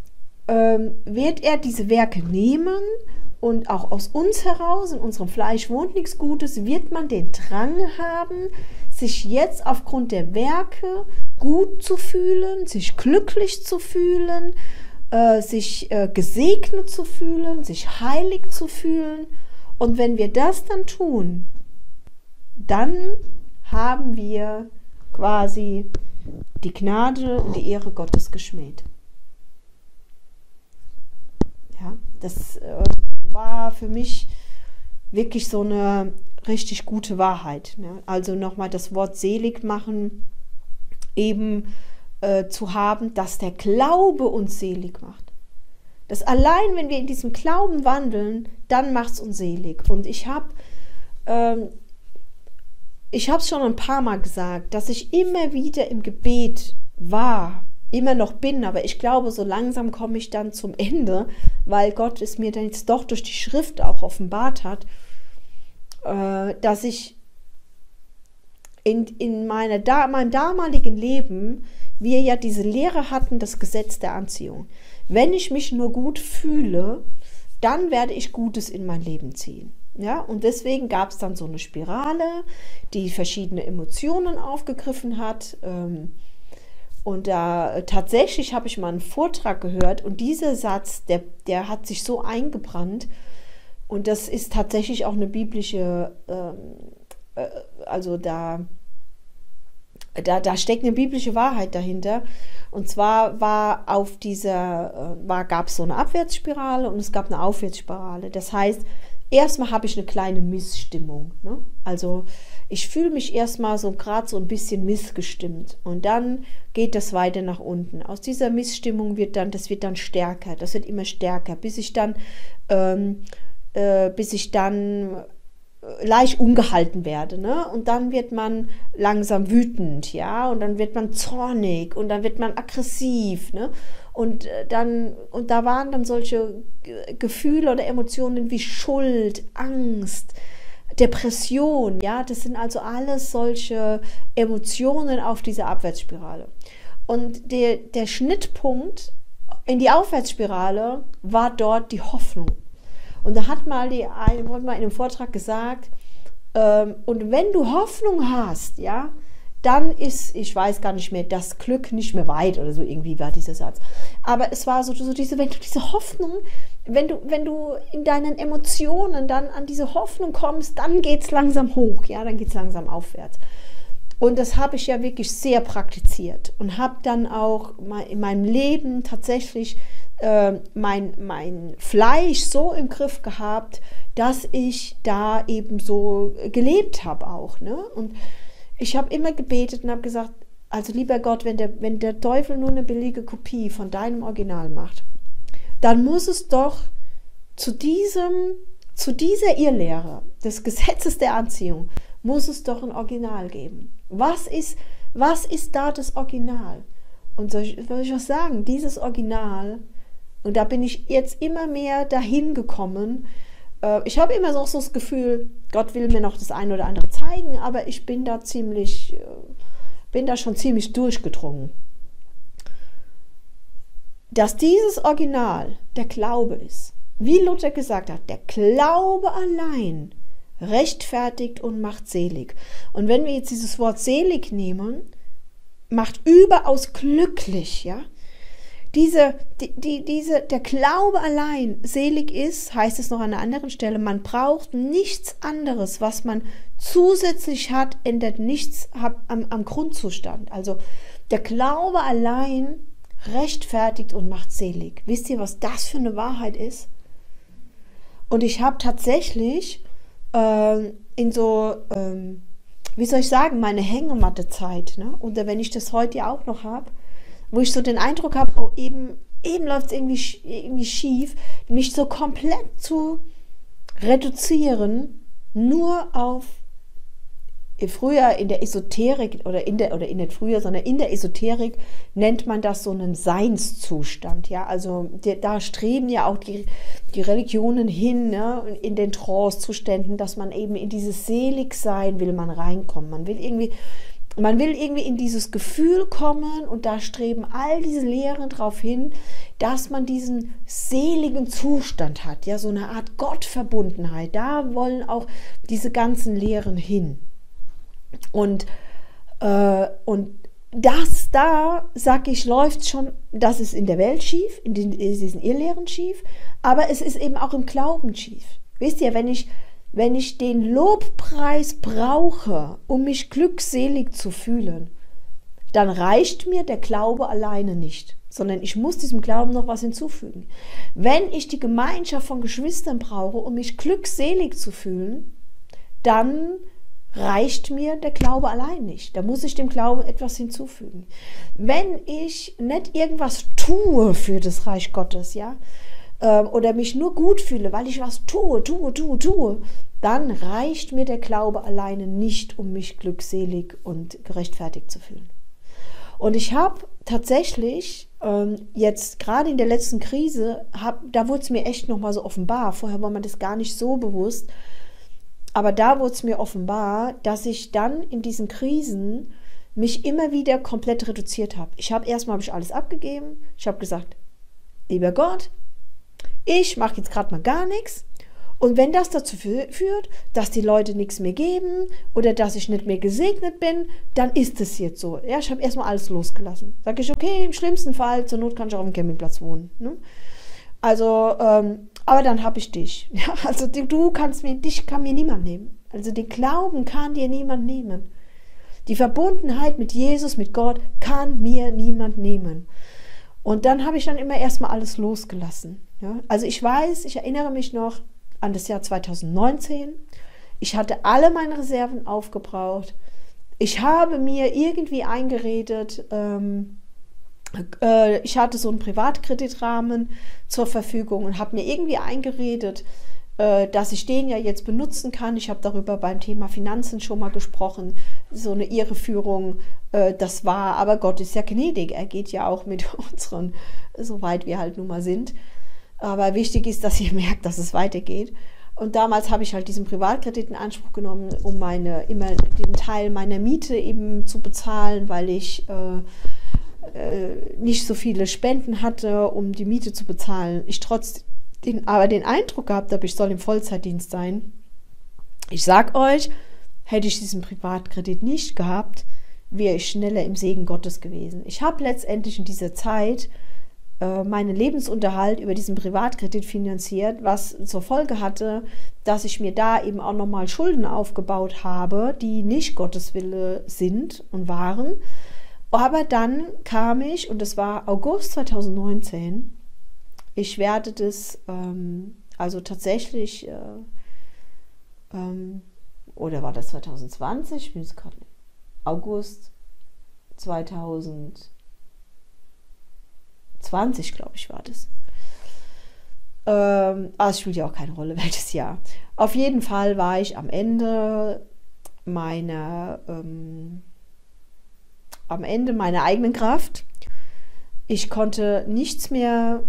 diese Werke nehmen und auch aus uns heraus, in unserem Fleisch wohnt nichts Gutes, wird man den Drang haben, sich jetzt aufgrund der Werke gut zu fühlen, sich glücklich zu fühlen, sich gesegnet zu fühlen, sich heilig zu fühlen. Und wenn wir das dann tun, dann haben wir quasi die Gnade und die Ehre Gottes geschmäht. Ja, das war für mich wirklich so eine richtig gute Wahrheit. Ne? Also nochmal das Wort selig machen eben zu haben, dass der Glaube uns selig macht. Das allein, wenn wir in diesem Glauben wandeln, dann macht es uns selig. Und ich habe es schon ein paar Mal gesagt, dass ich immer wieder im Gebet war immer noch bin, aber ich glaube, so langsam komme ich dann zum Ende, weil Gott es mir dann jetzt doch durch die Schrift auch offenbart hat, dass ich in meinem damaligen Leben wir ja diese Lehre hatten, das Gesetz der Anziehung. Wenn ich mich nur gut fühle, dann werde ich Gutes in mein Leben ziehen. Ja, und deswegen gab es dann so eine Spirale, die verschiedene Emotionen aufgegriffen hat. Und da tatsächlich habe ich mal einen Vortrag gehört und dieser Satz, der hat sich so eingebrannt. Und das ist tatsächlich auch eine biblische, also da steckt eine biblische Wahrheit dahinter. Und zwar gab es so eine Abwärtsspirale und es gab eine Aufwärtsspirale. Das heißt, erstmal habe ich eine kleine Missstimmung. Ne? Also ich fühle mich erstmal so gerade so ein bisschen missgestimmt. Und dann geht das weiter nach unten. Aus dieser Missstimmung wird dann stärker. Das wird immer stärker, bis ich dann leicht ungehalten werde, ne? Und dann wird man langsam wütend, ja, und dann wird man zornig und dann wird man aggressiv, ne? Und da waren dann solche Gefühle oder Emotionen wie Schuld, Angst, Depression, ja, das sind also alles solche Emotionen auf dieser Abwärtsspirale. Und der Schnittpunkt in die Aufwärtsspirale war dort die Hoffnung. Und da wurde mal in einem Vortrag gesagt, und wenn du Hoffnung hast, ja, dann ist, ich weiß gar nicht mehr, das Glück nicht mehr weit oder so irgendwie war dieser Satz. Aber es war so diese, wenn du diese Hoffnung, wenn du in deinen Emotionen dann an diese Hoffnung kommst, dann geht es langsam hoch, ja, dann geht es langsam aufwärts. Und das habe ich ja wirklich sehr praktiziert und habe dann auch in meinem Leben tatsächlich mein Fleisch so im Griff gehabt, dass ich da eben so gelebt habe auch. Ne? Und ich habe immer gebetet und habe gesagt, also lieber Gott, wenn der Teufel nur eine billige Kopie von deinem Original macht, dann muss es doch zu dieser Irrlehre des Gesetzes der Anziehung, muss es doch ein Original geben. Was ist da das Original? Und soll ich was sagen? Dieses Original, und da bin ich jetzt immer mehr dahin gekommen. Ich habe immer so das Gefühl, Gott will mir noch das eine oder andere zeigen, aber ich bin da schon ziemlich durchgedrungen. Dass dieses Original der Glaube ist, wie Luther gesagt hat, der Glaube allein rechtfertigt und macht selig. Und wenn wir jetzt dieses Wort selig nehmen, macht überaus glücklich, ja. Der Glaube allein selig ist, heißt es noch an einer anderen Stelle, man braucht nichts anderes, was man zusätzlich hat, ändert nichts am Grundzustand. Also der Glaube allein rechtfertigt und macht selig. Wisst ihr, was das für eine Wahrheit ist? Und ich habe tatsächlich in so, wie soll ich sagen, meine Hängematte-Zeit, ne? Oder wenn ich das heute ja auch noch habe, wo ich so den Eindruck habe, oh, eben läuft es irgendwie schief, mich so komplett zu reduzieren, nur auf früher in der Esoterik nicht früher, sondern in der Esoterik nennt man das so einen Seinszustand, ja, also da streben ja auch die Religionen hin, ne, in den Trance-Zuständen, dass man eben in dieses Seligsein will man reinkommen, man will irgendwie in dieses Gefühl kommen und da streben all diese Lehren darauf hin, dass man diesen seligen Zustand hat, ja, so eine Art Gottverbundenheit. Da wollen auch diese ganzen Lehren hin. Und das da, sag ich, läuft schon, das ist in der Welt schief, in diesen Irrlehren schief, aber es ist eben auch im Glauben schief. Wisst ihr, wenn ich den Lobpreis brauche, um mich glückselig zu fühlen, dann reicht mir der Glaube alleine nicht, sondern ich muss diesem Glauben noch was hinzufügen. Wenn ich die Gemeinschaft von Geschwistern brauche, um mich glückselig zu fühlen, dann reicht mir der Glaube allein nicht. Da muss ich dem Glauben etwas hinzufügen. Wenn ich nicht irgendwas tue für das Reich Gottes, ja, oder mich nur gut fühle, weil ich was tue, dann reicht mir der Glaube alleine nicht, um mich glückselig und gerechtfertigt zu fühlen. Und ich habe tatsächlich jetzt gerade in der letzten Krise, da wurde es mir echt nochmal so offenbar. Vorher war mir das gar nicht so bewusst. Aber da wurde es mir offenbar, dass ich dann in diesen Krisen mich immer wieder komplett reduziert habe. Erstmal habe ich alles abgegeben. Ich habe gesagt, lieber Gott, ich mache jetzt gerade mal gar nichts. Und wenn das dazu führt, dass die Leute nichts mehr geben oder dass ich nicht mehr gesegnet bin, dann ist es jetzt so. Ja, ich habe erstmal alles losgelassen. Sage ich, okay, im schlimmsten Fall, zur Not kann ich auch auf dem Campingplatz wohnen. Ne? Also, aber dann habe ich dich. Ja, also dich kann mir niemand nehmen. Also den Glauben kann dir niemand nehmen. Die Verbundenheit mit Jesus, mit Gott, kann mir niemand nehmen. Und dann habe ich dann immer erstmal alles losgelassen. Ja? Also ich erinnere mich noch an das Jahr 2019. Ich hatte alle meine Reserven aufgebraucht. Ich habe mir irgendwie eingeredet, ich hatte so einen Privatkreditrahmen zur Verfügung und habe mir irgendwie eingeredet, dass ich den ja jetzt benutzen kann. Ich habe darüber beim Thema Finanzen schon mal gesprochen, so eine Irreführung, das war, aber Gott ist ja gnädig, er geht ja auch mit unseren, soweit wir halt nun mal sind. Aber wichtig ist, dass ihr merkt, dass es weitergeht. Und damals habe ich halt diesen Privatkredit in Anspruch genommen, um immer den Teil meiner Miete eben zu bezahlen, weil ich nicht so viele Spenden hatte, um die Miete zu bezahlen. Ich aber den Eindruck gehabt habe, ich soll im Vollzeitdienst sein. Ich sag euch, hätte ich diesen Privatkredit nicht gehabt, wäre ich schneller im Segen Gottes gewesen. Ich habe letztendlich in dieser Zeit meinen Lebensunterhalt über diesen Privatkredit finanziert, was zur Folge hatte, dass ich mir da eben auch nochmal Schulden aufgebaut habe, die nicht Gottes Wille sind und waren. Aber dann kam ich, und das war August 2019, ich werde das also tatsächlich, oder war das 2020? Ich bin jetzt gerade August 2020, glaube ich, war das. Aber es spielt ja auch keine Rolle, welches Jahr. Auf jeden Fall war ich am Ende meiner eigenen Kraft. Ich konnte nichts mehr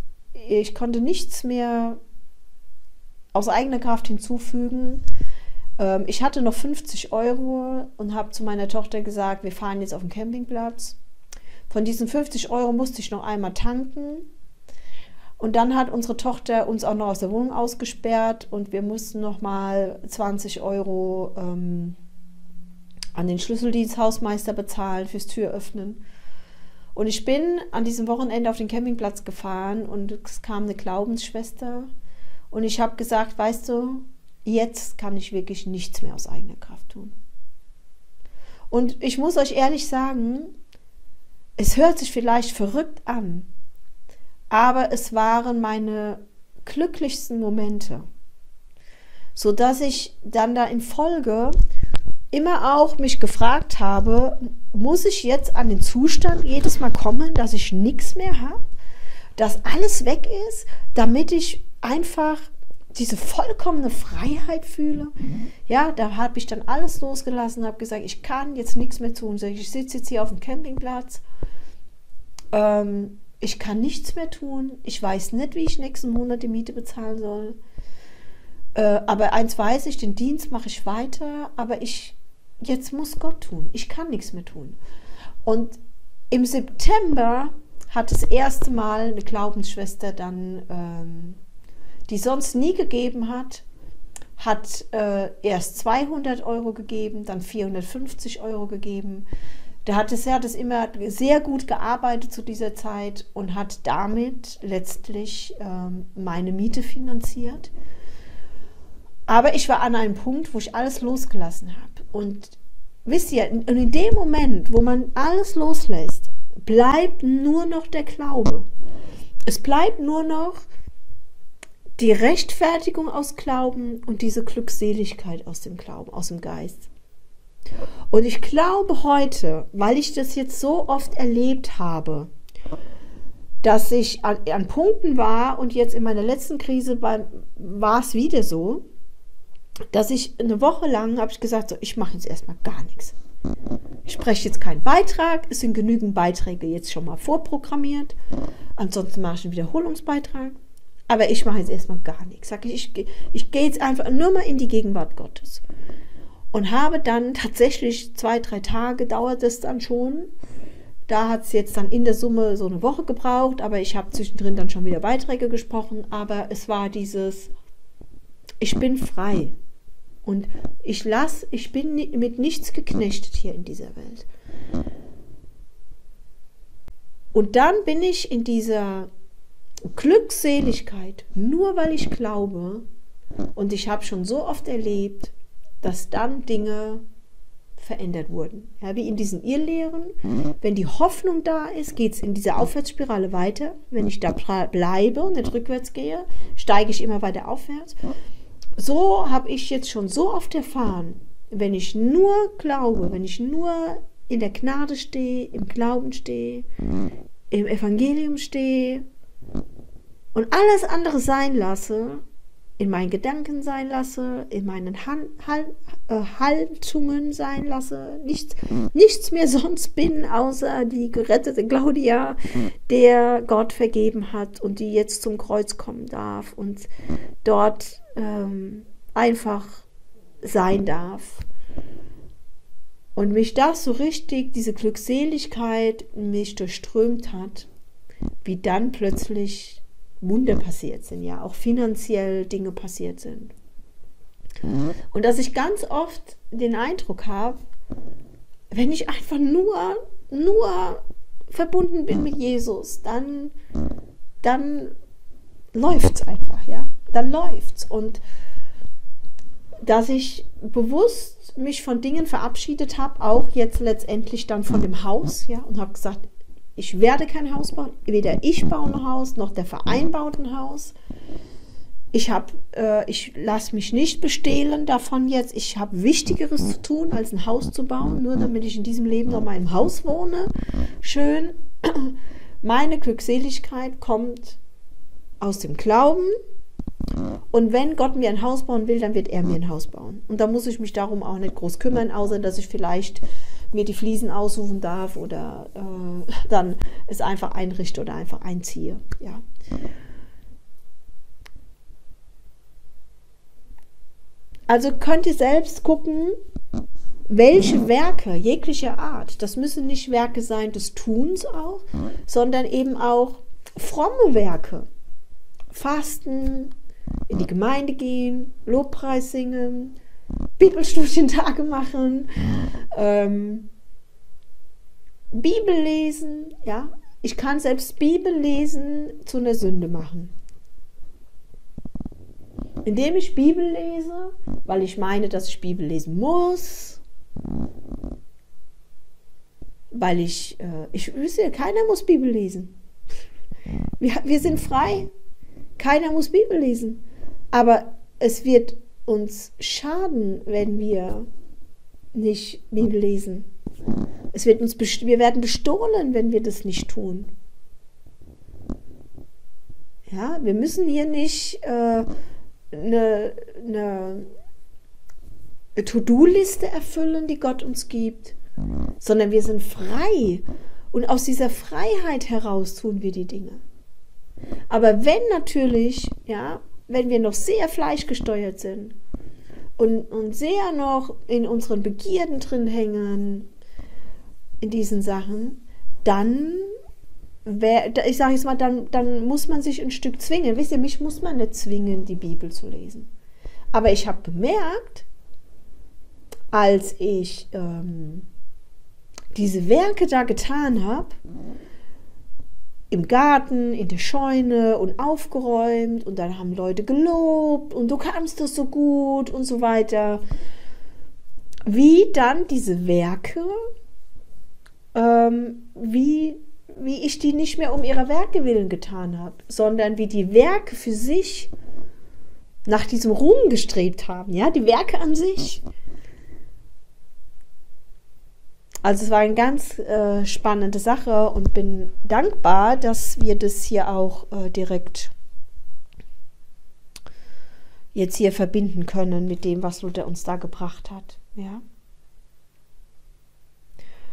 aus eigener Kraft hinzufügen. Ich hatte noch 50 € und habe zu meiner Tochter gesagt, wir fahren jetzt auf den Campingplatz. Von diesen 50 € musste ich noch einmal tanken. Und dann hat unsere Tochter uns auch noch aus der Wohnung ausgesperrt und wir mussten noch mal 20 € an den Schlüsseldiensthausmeister bezahlen fürs Türöffnen. Und ich bin an diesem Wochenende auf den Campingplatz gefahren und es kam eine Glaubensschwester und ich habe gesagt, weißt du, jetzt kann ich wirklich nichts mehr aus eigener Kraft tun. Und ich muss euch ehrlich sagen, es hört sich vielleicht verrückt an, aber es waren meine glücklichsten Momente, sodass ich dann da in Folge immer auch mich gefragt habe, muss ich jetzt an den Zustand jedes Mal kommen, dass ich nichts mehr habe, dass alles weg ist, damit ich einfach diese vollkommene Freiheit fühle. Ja, da habe ich dann alles losgelassen, habe gesagt, ich kann jetzt nichts mehr tun. Ich sitze jetzt hier auf dem Campingplatz, ich kann nichts mehr tun, ich weiß nicht, wie ich nächsten Monat die Miete bezahlen soll. Aber eins weiß ich, den Dienst mache ich weiter, aber jetzt muss Gott tun. Ich kann nichts mehr tun. Und im September hat das erste Mal eine Glaubensschwester dann, die sonst nie gegeben hat erst 200 € gegeben, dann 450 € gegeben. Sie hat es immer sehr gut gearbeitet zu dieser Zeit und hat damit letztlich meine Miete finanziert. Aber ich war an einem Punkt, wo ich alles losgelassen habe. Und wisst ihr, in dem Moment, wo man alles loslässt, bleibt nur noch der Glaube. Es bleibt nur noch die Rechtfertigung aus Glauben und diese Glückseligkeit aus dem Glauben, aus dem Geist. Und ich glaube heute, weil ich das jetzt so oft erlebt habe, dass ich an Punkten war und jetzt in meiner letzten Krise war es wieder so, dass ich eine Woche lang habe ich gesagt, so, ich mache jetzt erstmal gar nichts. Ich spreche jetzt keinen Beitrag, es sind genügend Beiträge jetzt schon mal vorprogrammiert. Ansonsten mache ich einen Wiederholungsbeitrag. Aber ich mache jetzt erstmal gar nichts. Ich gehe jetzt einfach nur mal in die Gegenwart Gottes. Und habe dann tatsächlich 2-3 Tage, dauert es dann schon. Da hat es jetzt dann in der Summe so eine Woche gebraucht, aber ich habe zwischendrin dann schon wieder Beiträge gesprochen. Aber es war dieses, ich bin frei. Und ich bin mit nichts geknechtet hier in dieser Welt. Und dann bin ich in dieser Glückseligkeit, nur weil ich glaube. Und ich habe schon so oft erlebt, dass dann Dinge verändert wurden. Ja, wie in diesen Irrlehren. Wenn die Hoffnung da ist, geht es in dieser Aufwärtsspirale weiter. Wenn ich da bleibe und nicht rückwärts gehe, steige ich immer weiter aufwärts. So habe ich jetzt schon so oft erfahren, wenn ich nur glaube, wenn ich nur in der Gnade stehe, im Glauben stehe, im Evangelium stehe und alles andere sein lasse, in meinen Gedanken sein lasse, in meinen Haltungen sein lasse, nichts mehr sonst bin, außer die gerettete Claudia, der Gott vergeben hat und die jetzt zum Kreuz kommen darf und dort einfach sein darf. Und mich das so richtig, diese Glückseligkeit mich durchströmt hat, wie dann plötzlich Wunder passiert sind, ja, auch finanziell Dinge passiert sind. Und dass ich ganz oft den Eindruck habe, wenn ich einfach nur verbunden bin mit Jesus, dann läuft's einfach, ja, dann läuft's. Und dass ich bewusst mich von Dingen verabschiedet habe, auch jetzt letztendlich dann von dem Haus, ja, und habe gesagt, ich werde kein Haus bauen, weder ich baue ein Haus, noch der Verein baut ein Haus. Ich lasse mich nicht bestehlen davon jetzt. Ich habe Wichtigeres zu tun, als ein Haus zu bauen, nur damit ich in diesem Leben noch mal im Haus wohne. Schön. Meine Glückseligkeit kommt aus dem Glauben. Und wenn Gott mir ein Haus bauen will, dann wird er mir ein Haus bauen. Und da muss ich mich darum auch nicht groß kümmern, außer dass ich vielleicht mir die Fliesen aussuchen darf oder dann es einfach einrichte oder einfach einziehe. Ja. Also könnt ihr selbst gucken, welche Werke jeglicher Art, das müssen nicht Werke sein des Tuns auch, sondern eben auch fromme Werke. Fasten, in die Gemeinde gehen, Lobpreis singen, Bibelstudientage machen, Bibel lesen, ja. Ich kann selbst Bibel lesen zu einer Sünde machen. Indem ich Bibel lese, weil ich meine, dass ich Bibel lesen muss, weil ich wüsste, keiner muss Bibel lesen. Wir sind frei, keiner muss Bibel lesen. Aber es wird uns schaden, wenn wir nicht Bibel lesen. Wir werden bestohlen, wenn wir das nicht tun. Ja, wir müssen hier nicht eine To-Do-Liste erfüllen, die Gott uns gibt, sondern wir sind frei. Und aus dieser Freiheit heraus tun wir die Dinge. Aber wenn natürlich, ja, wenn wir noch sehr fleischgesteuert sind und sehr noch in unseren Begierden drin hängen, in diesen Sachen, dann, ich sage jetzt mal, dann muss man sich ein Stück zwingen. Wisst ihr, mich muss man nicht zwingen, die Bibel zu lesen. Aber ich habe gemerkt, als ich diese Werke da getan habe, im Garten, in der Scheune und aufgeräumt und dann haben Leute gelobt und du kannst das so gut und so weiter, wie dann diese Werke, wie ich die nicht mehr um ihrer Werke willen getan habe, sondern wie die Werke für sich nach diesem Ruhm gestrebt haben, ja, die Werke an sich. Also es war eine ganz spannende Sache und bin dankbar, dass wir das hier auch direkt jetzt hier verbinden können mit dem, was Luther uns da gebracht hat. Ja.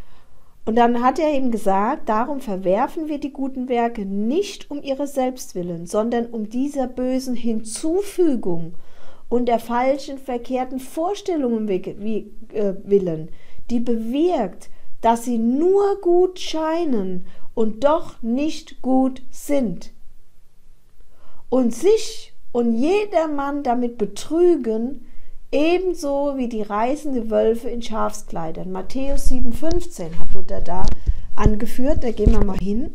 Und dann hat er eben gesagt, darum verwerfen wir die guten Werke nicht um ihre Selbstwillen, sondern um dieser bösen Hinzufügung und der falschen, verkehrten Vorstellungen willen, die bewirkt, dass sie nur gut scheinen und doch nicht gut sind. Und sich und jedermann damit betrügen, ebenso wie die reißende Wölfe in Schafskleidern. Matthäus 7,15 hat Luther da angeführt. Da gehen wir mal hin.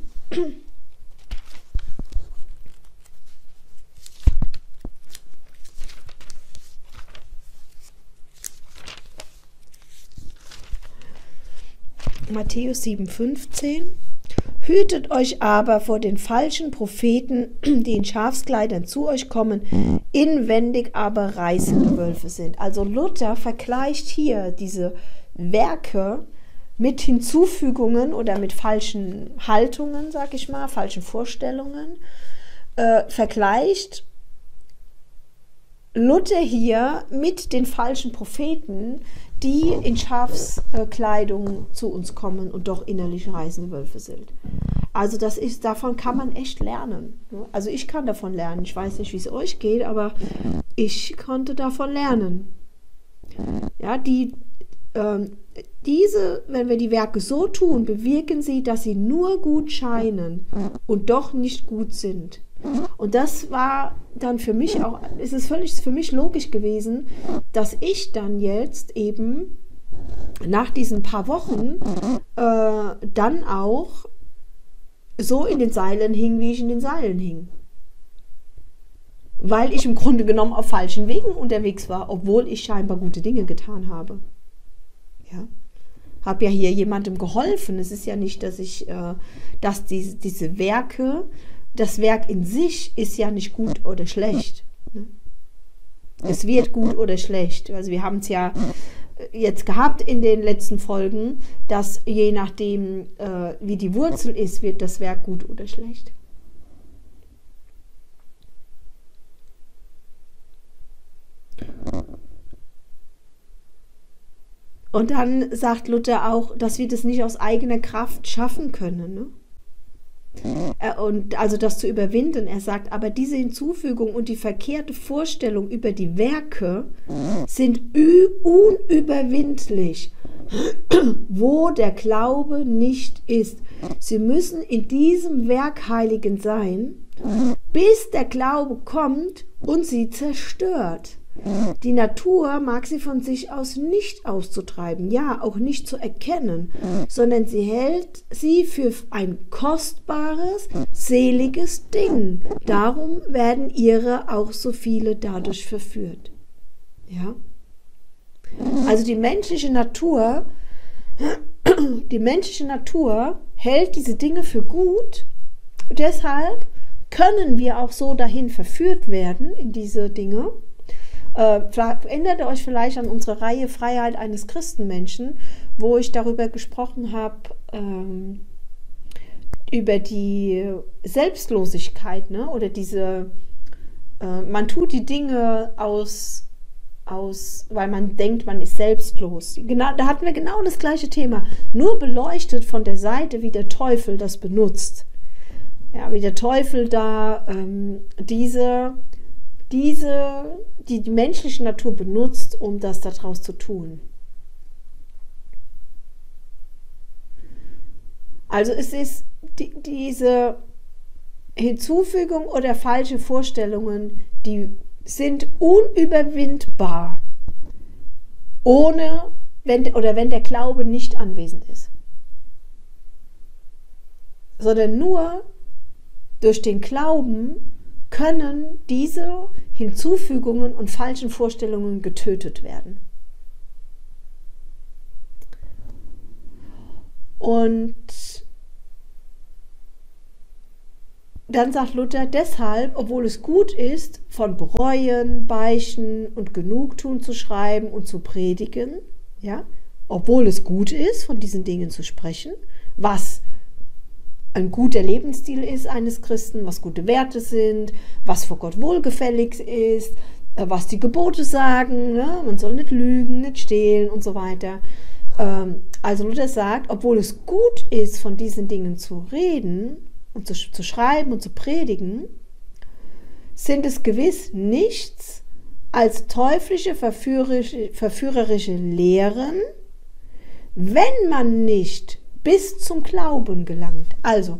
Matthäus 7,15. Hütet euch aber vor den falschen Propheten, die in Schafskleidern zu euch kommen, inwendig aber reißende Wölfe sind. Also Luther vergleicht hier diese Werke mit Hinzufügungen oder mit falschen Haltungen, sag ich mal, falschen Vorstellungen, vergleicht Luther hier mit den falschen Propheten, die in Schafskleidung zu uns kommen und doch innerlich reißende Wölfe sind. Also davon kann man echt lernen. Also ich kann davon lernen. Ich weiß nicht, wie es euch geht, aber ich konnte davon lernen. Ja, wenn wir die Werke so tun, bewirken sie, dass sie nur gut scheinen und doch nicht gut sind. Und das war dann für mich auch, ist es völlig für mich logisch gewesen, dass ich dann jetzt eben nach diesen paar Wochen dann auch so in den Seilen hing, wie ich in den Seilen hing. Weil ich im Grunde genommen auf falschen Wegen unterwegs war, obwohl ich scheinbar gute Dinge getan habe. Ja. Habe ja hier jemandem geholfen. Es ist ja nicht, dass diese Werke, das Werk in sich ist ja nicht gut oder schlecht. Ne? Es wird gut oder schlecht. Also wir haben es ja jetzt gehabt in den letzten Folgen, dass je nachdem, wie die Wurzel ist, wird das Werk gut oder schlecht. Und dann sagt Luther auch, dass wir das nicht aus eigener Kraft schaffen können, ne? Und also das zu überwinden. Er sagt, aber diese Hinzufügung und die verkehrte Vorstellung über die Werke sind unüberwindlich, wo der Glaube nicht ist. Sie müssen in diesem Werk Heiligen sein, bis der Glaube kommt und sie zerstört. Die Natur mag sie von sich aus nicht auszutreiben, ja, auch nicht zu erkennen, sondern sie hält sie für ein kostbares, seliges Ding. Darum werden ihre auch so viele dadurch verführt. Ja? Also die menschliche Natur hält diese Dinge für gut. Deshalb können wir auch so dahin verführt werden in diese Dinge. Erinnert ihr euch vielleicht an unsere Reihe Freiheit eines Christenmenschen, wo ich darüber gesprochen habe, über die Selbstlosigkeit, ne? Oder man tut die Dinge weil man denkt, man ist selbstlos. Genau, da hatten wir genau das gleiche Thema, nur beleuchtet von der Seite, wie der Teufel das benutzt. Ja, wie der Teufel da die menschliche Natur benutzt, um das daraus zu tun. Also es ist diese Hinzufügung oder falsche Vorstellungen, die sind unüberwindbar, wenn der Glaube nicht anwesend ist. Sondern nur durch den Glauben können diese Hinzufügungen und falschen Vorstellungen getötet werden. Und dann sagt Luther, deshalb, obwohl es gut ist, von Bereuen, Beichten und Genugtun zu schreiben und zu predigen, ja, obwohl es gut ist, von diesen Dingen zu sprechen, was ein guter Lebensstil ist eines Christen, was gute Werte sind, was vor Gott wohlgefällig ist, was die Gebote sagen, ne? Man soll nicht lügen, nicht stehlen und so weiter. Also Luther sagt, obwohl es gut ist, von diesen Dingen zu reden und zu schreiben und zu predigen, sind es gewiss nichts als teuflische, verführerische Lehren, wenn man nicht bis zum Glauben gelangt. Also,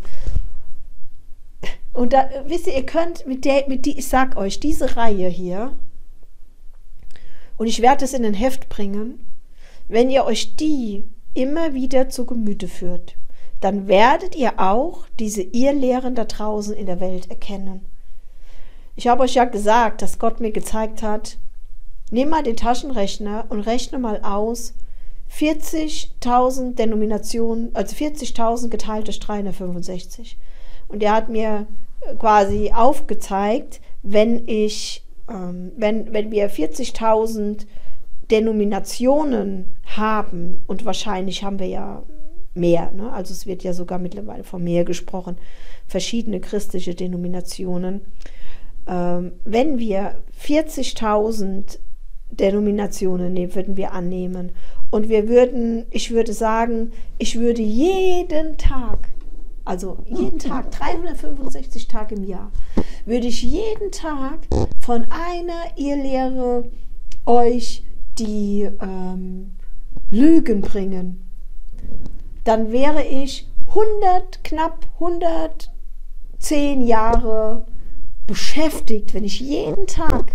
und da, wisst ihr, ihr könnt ich sag euch, diese Reihe hier, und ich werde es in ein Heft bringen, wenn ihr euch die immer wieder zu Gemüte führt, dann werdet ihr auch diese Irrlehren da draußen in der Welt erkennen. Ich habe euch ja gesagt, dass Gott mir gezeigt hat, nimm mal den Taschenrechner und rechne mal aus, 40.000 Denominationen, also 40.000 geteilt durch 365. Und er hat mir quasi aufgezeigt, wenn wir 40.000 Denominationen haben, und wahrscheinlich haben wir ja mehr, ne? Also es wird ja sogar mittlerweile von mehr gesprochen, verschiedene christliche Denominationen. Wenn wir 40.000 Denominationen nehmen, würden wir annehmen, und ich würde sagen, ich würde jeden Tag, also jeden Tag, 365 Tage im Jahr, würde ich jeden Tag von einer Irrlehre euch die Lügen bringen, dann wäre ich knapp 110 Jahre beschäftigt, wenn ich jeden Tag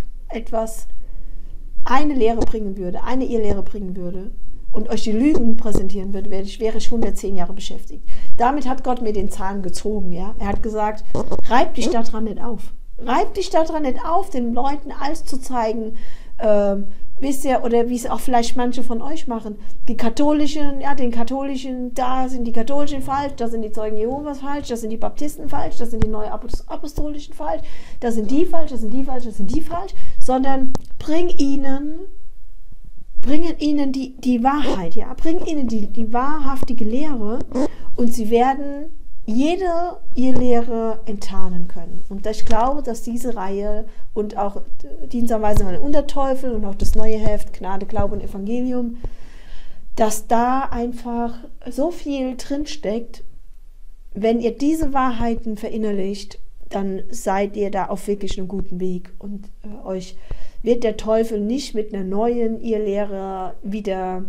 eine Lehre bringen würde, eine Irrlehre bringen würde und euch die Lügen präsentieren würde, wäre ich 110 Jahre beschäftigt. Damit hat Gott mir den Zahn gezogen. Ja? Er hat gesagt, reib dich daran nicht auf. Reib dich daran nicht auf, den Leuten alles zu zeigen, wisst ihr, oder wie es auch vielleicht manche von euch machen, den Katholischen, da sind die Katholischen falsch, da sind die Zeugen Jehovas falsch, da sind die Baptisten falsch, da sind die Neuapostolischen falsch, da sind die falsch, da sind die falsch, da sind die falsch, sondern bring ihnen die Wahrheit, ja, bring ihnen die wahrhaftige Lehre, und sie werden jede Irrlehre enttarnen können. Und ich glaube, dass diese Reihe und auch Dienstanweisung an den Unterteufel und auch das neue Heft Gnade, Glaube und Evangelium, dass da einfach so viel drinsteckt. Wenn ihr diese Wahrheiten verinnerlicht, dann seid ihr da auf wirklich einem guten Weg, und euch wird der Teufel nicht mit einer neuen Irrlehre wieder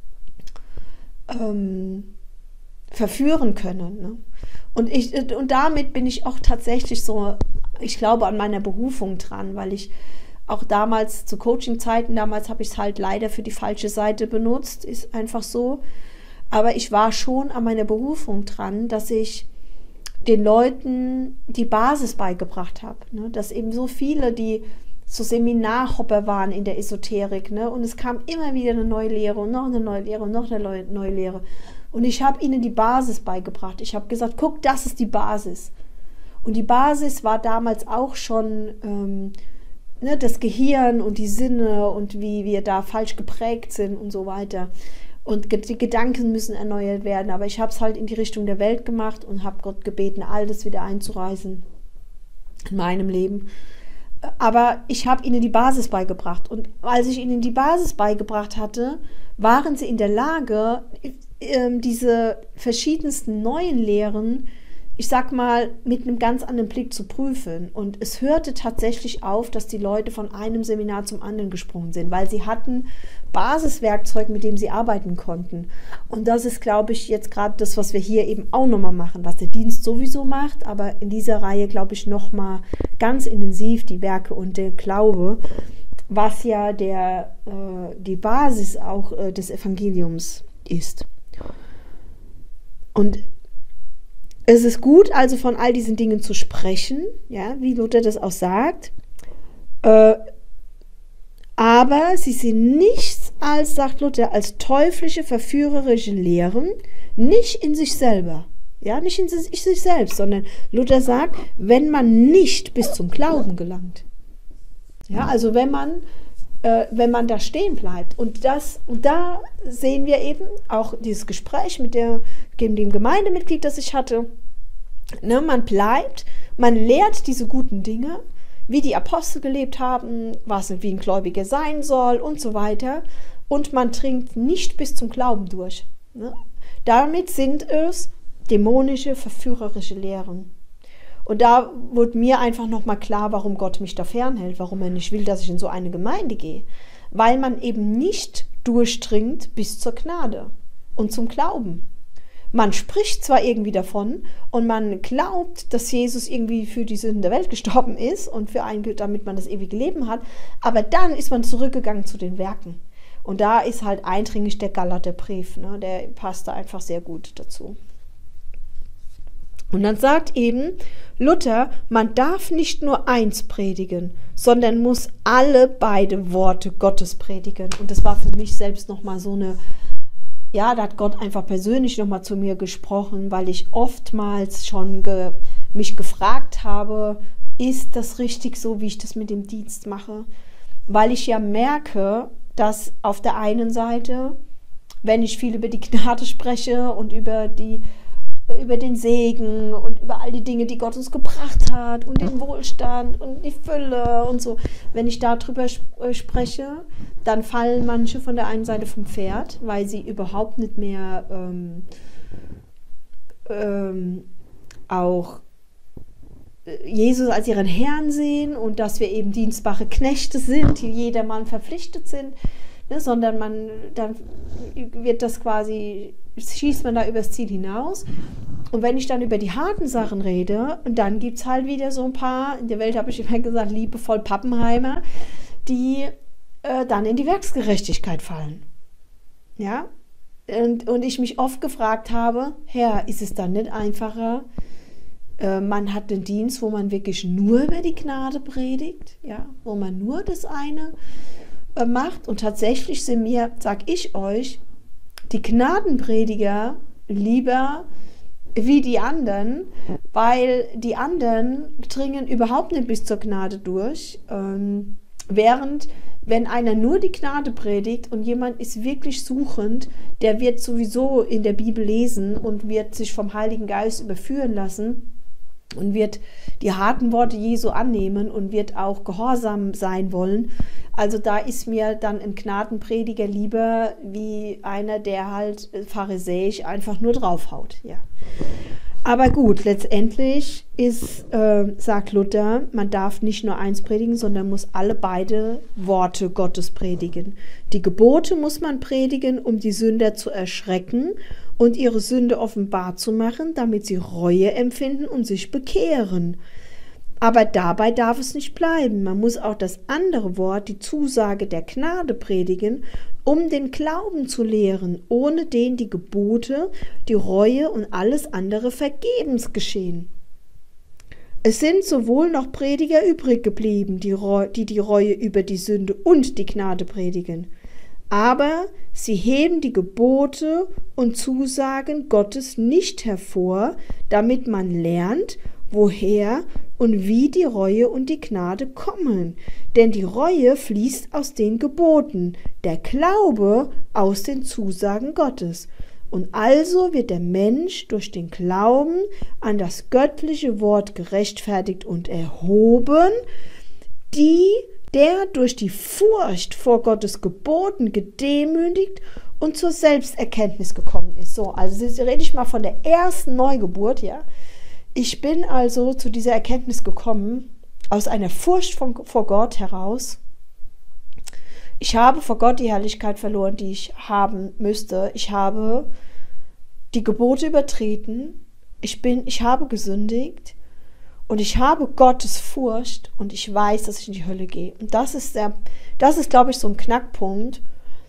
verführen können. Ne? Und damit bin ich auch tatsächlich so, ich glaube, an meiner Berufung dran, weil ich auch damals zu Coaching-Zeiten, damals habe ich es halt leider für die falsche Seite benutzt, ist einfach so. Aber ich war schon an meiner Berufung dran, dass ich den Leuten die Basis beigebracht habe. Ne? Dass eben so viele, die so Seminarhopper waren in der Esoterik, ne? Und es kam immer wieder eine neue Lehre und noch eine neue Lehre und noch eine neue Lehre. Und ich habe ihnen die Basis beigebracht. Ich habe gesagt, guck, das ist die Basis. Und die Basis war damals auch schon das Gehirn und die Sinne und wie wir da falsch geprägt sind und so weiter. Und die Gedanken müssen erneuert werden. Aber ich habe es halt in die Richtung der Welt gemacht und habe Gott gebeten, all das wieder einzureißen in meinem Leben. Aber ich habe ihnen die Basis beigebracht. Und als ich ihnen die Basis beigebracht hatte, waren sie in der Lage, diese verschiedensten neuen Lehren, ich sag mal, mit einem ganz anderen Blick zu prüfen. Und es hörte tatsächlich auf, dass die Leute von einem Seminar zum anderen gesprungen sind, weil sie hatten Basiswerkzeug, mit dem sie arbeiten konnten. Und das ist, glaube ich, jetzt gerade das, was wir hier eben auch nochmal machen, was der Dienst sowieso macht, aber in dieser Reihe, glaube ich, nochmal ganz intensiv die Werke und der Glaube, was ja die Basis auch des Evangeliums ist. Und es ist gut, also von all diesen Dingen zu sprechen, ja, wie Luther das auch sagt, aber sie sind nichts als, sagt Luther, als teuflische, verführerische Lehren, nicht in sich selber, ja, nicht in sich selbst, sondern Luther sagt, wenn man nicht bis zum Glauben gelangt. Ja, also wenn man da stehen bleibt. Und da sehen wir eben auch dieses Gespräch mit dem Gemeindemitglied, das ich hatte. Ne, man bleibt, man lehrt diese guten Dinge, wie die Apostel gelebt haben, wie ein Gläubiger sein soll und so weiter. und man dringt nicht bis zum Glauben durch. Ne? Damit sind es dämonische, verführerische Lehren. Und da wurde mir einfach nochmal klar, warum Gott mich da fernhält, warum er nicht will, dass ich in so eine Gemeinde gehe. Weil man eben nicht durchdringt bis zur Gnade und zum Glauben. Man spricht zwar irgendwie davon und man glaubt, dass Jesus irgendwie für die Sünden der Welt gestorben ist und für einen, damit man das ewige Leben hat, aber dann ist man zurückgegangen zu den Werken. Und da ist halt eindringlich der Galaterbrief, ne? Der passt da einfach sehr gut dazu. Und dann sagt eben Luther, man darf nicht nur eins predigen, sondern muss alle beide Worte Gottes predigen. Und das war für mich selbst nochmal so eine, ja, da hat Gott einfach persönlich nochmal zu mir gesprochen, weil ich oftmals schon mich gefragt habe, ist das richtig so, wie ich das mit dem Dienst mache? Weil ich ja merke, dass auf der einen Seite, wenn ich viel über die Gnade spreche und über den Segen und über all die Dinge, die Gott uns gebracht hat und den Wohlstand und die Fülle und so. Wenn ich darüber spreche, dann fallen manche von der einen Seite vom Pferd, weil sie überhaupt nicht mehr auch Jesus als ihren Herrn sehen und dass wir eben dienstbare Knechte sind, die jedermann verpflichtet sind, ne, sondern dann wird das quasi, schießt man da übers Ziel hinaus. Und wenn ich dann über die harten Sachen rede, dann gibt es halt wieder so ein paar, in der Welt habe ich immer gesagt, liebevoll Pappenheimer, die dann in die Werksgerechtigkeit fallen. Ja? Und ich mich oft gefragt habe, Herr, ist es dann nicht einfacher, man hat den Dienst, wo man wirklich nur über die Gnade predigt, ja? Wo man nur das eine macht. Und tatsächlich sind mir, sag ich euch, die Gnadenprediger lieber wie die anderen, weil die anderen dringen überhaupt nicht bis zur Gnade durch, während wenn einer nur die Gnade predigt und jemand ist wirklich suchend, der wird sowieso in der Bibel lesen und wird sich vom Heiligen Geist überführen lassen und wird die harten Worte Jesu annehmen und wird auch gehorsam sein wollen. Also da ist mir dann ein Gnadenprediger lieber wie einer, der halt pharisäisch einfach nur draufhaut. Ja. Aber gut, letztendlich sagt Luther, man darf nicht nur eins predigen, sondern muss alle beide Worte Gottes predigen. Die Gebote muss man predigen, um die Sünder zu erschrecken und ihre Sünde offenbar zu machen, damit sie Reue empfinden und sich bekehren. Aber dabei darf es nicht bleiben. Man muss auch das andere Wort, die Zusage der Gnade predigen, um den Glauben zu lehren, ohne den die Gebote, die Reue und alles andere vergebens geschehen. Es sind sowohl noch Prediger übrig geblieben, die die Reue über die Sünde und die Gnade predigen. Aber sie heben die Gebote und Zusagen Gottes nicht hervor, damit man lernt, woher und wie die Reue und die Gnade kommen. Denn die Reue fließt aus den Geboten, der Glaube aus den Zusagen Gottes. Und also wird der Mensch durch den Glauben an das göttliche Wort gerechtfertigt und erhoben, der durch die Furcht vor Gottes Geboten gedemütigt und zur Selbsterkenntnis gekommen ist. So, also rede ich mal von der ersten Neugeburt, ja. Ich bin also zu dieser Erkenntnis gekommen, aus einer Furcht vor Gott heraus. Ich habe vor Gott die Herrlichkeit verloren, die ich haben müsste. Ich habe die Gebote übertreten. Ich habe gesündigt. Und ich habe Gottes Furcht und ich weiß, dass ich in die Hölle gehe. Und das ist, glaube ich, so ein Knackpunkt,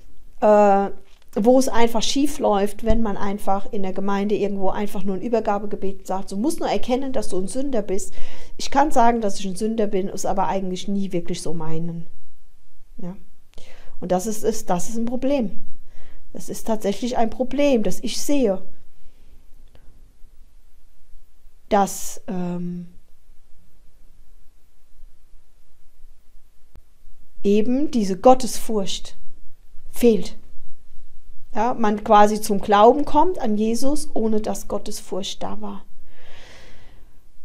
wo es einfach schief läuft, wenn man einfach in der Gemeinde irgendwo einfach nur ein Übergabegebet sagt. Du musst nur erkennen, dass du ein Sünder bist. Ich kann sagen, dass ich ein Sünder bin, ist aber eigentlich nie wirklich so meinen. Ja. Und das ist ein Problem. Das ist tatsächlich ein Problem, das ich sehe. Dass eben diese Gottesfurcht fehlt. Ja, man quasi zum Glauben kommt an Jesus, ohne dass Gottesfurcht da war.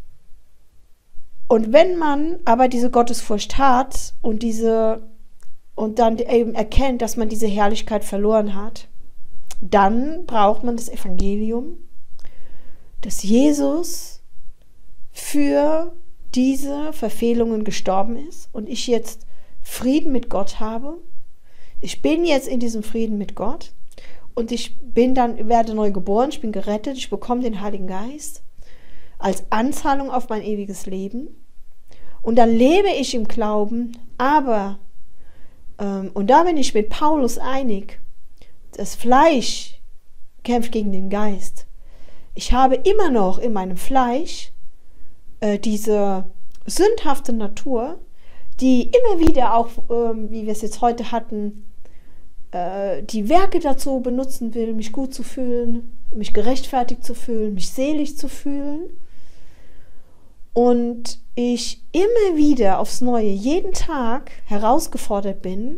Und wenn man aber diese Gottesfurcht hat und und dann eben erkennt, dass man diese Herrlichkeit verloren hat, dann braucht man das Evangelium, dass Jesus für diese Verfehlungen gestorben ist und ich jetzt Frieden mit Gott habe. Ich bin jetzt in diesem Frieden mit Gott und werde neu geboren, ich bin gerettet, ich bekomme den Heiligen Geist als Anzahlung auf mein ewiges Leben und dann lebe ich im Glauben, aber, und da bin ich mit Paulus einig, das Fleisch kämpft gegen den Geist. Ich habe immer noch in meinem Fleisch diese sündhafte Natur, die immer wieder auch, wie wir es jetzt heute hatten, die Werke dazu benutzen will, mich gut zu fühlen, mich gerechtfertigt zu fühlen, mich selig zu fühlen. Und ich immer wieder aufs Neue, jeden Tag herausgefordert bin,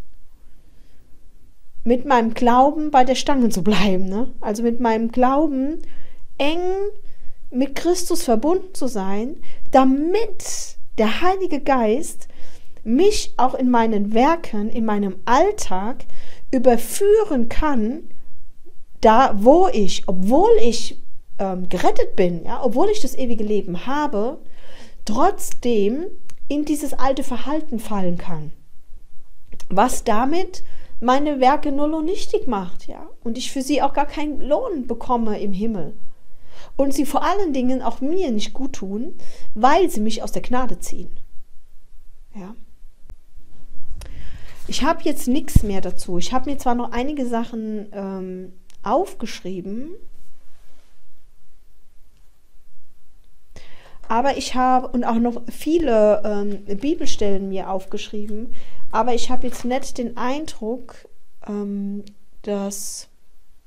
mit meinem Glauben bei der Stange zu bleiben. Ne? Also mit meinem Glauben eng mit Christus verbunden zu sein, damit der Heilige Geist mich auch in meinen Werken, in meinem Alltag überführen kann, da wo ich, obwohl ich gerettet bin, ja, obwohl ich das ewige Leben habe, trotzdem in dieses alte Verhalten fallen kann. Was damit meine Werke null und nichtig macht, ja, und ich für sie auch gar keinen Lohn bekomme im Himmel. Und sie vor allen Dingen auch mir nicht gut tun, weil sie mich aus der Gnade ziehen. Ja. Ich habe jetzt nichts mehr dazu. Ich habe mir zwar noch einige Sachen aufgeschrieben, aber ich habe und auch noch viele Bibelstellen mir aufgeschrieben, aber ich habe jetzt nicht den Eindruck, dass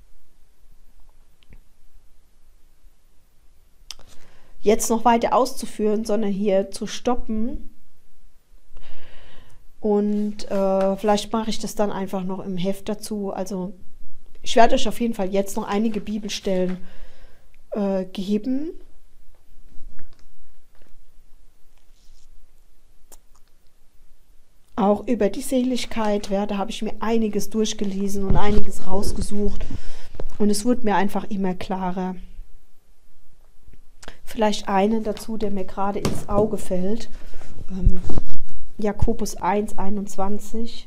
jetzt noch weiter auszuführen, sondern hier zu stoppen. Und vielleicht mache ich das dann einfach noch im Heft dazu. Also ich werde euch auf jeden Fall jetzt noch einige Bibelstellen geben. Auch über die Seligkeit, ja, da habe ich mir einiges durchgelesen und einiges rausgesucht. Und es wurde mir einfach immer klarer. Vielleicht einen dazu, der mir gerade ins Auge fällt. Jakobus 1, 21.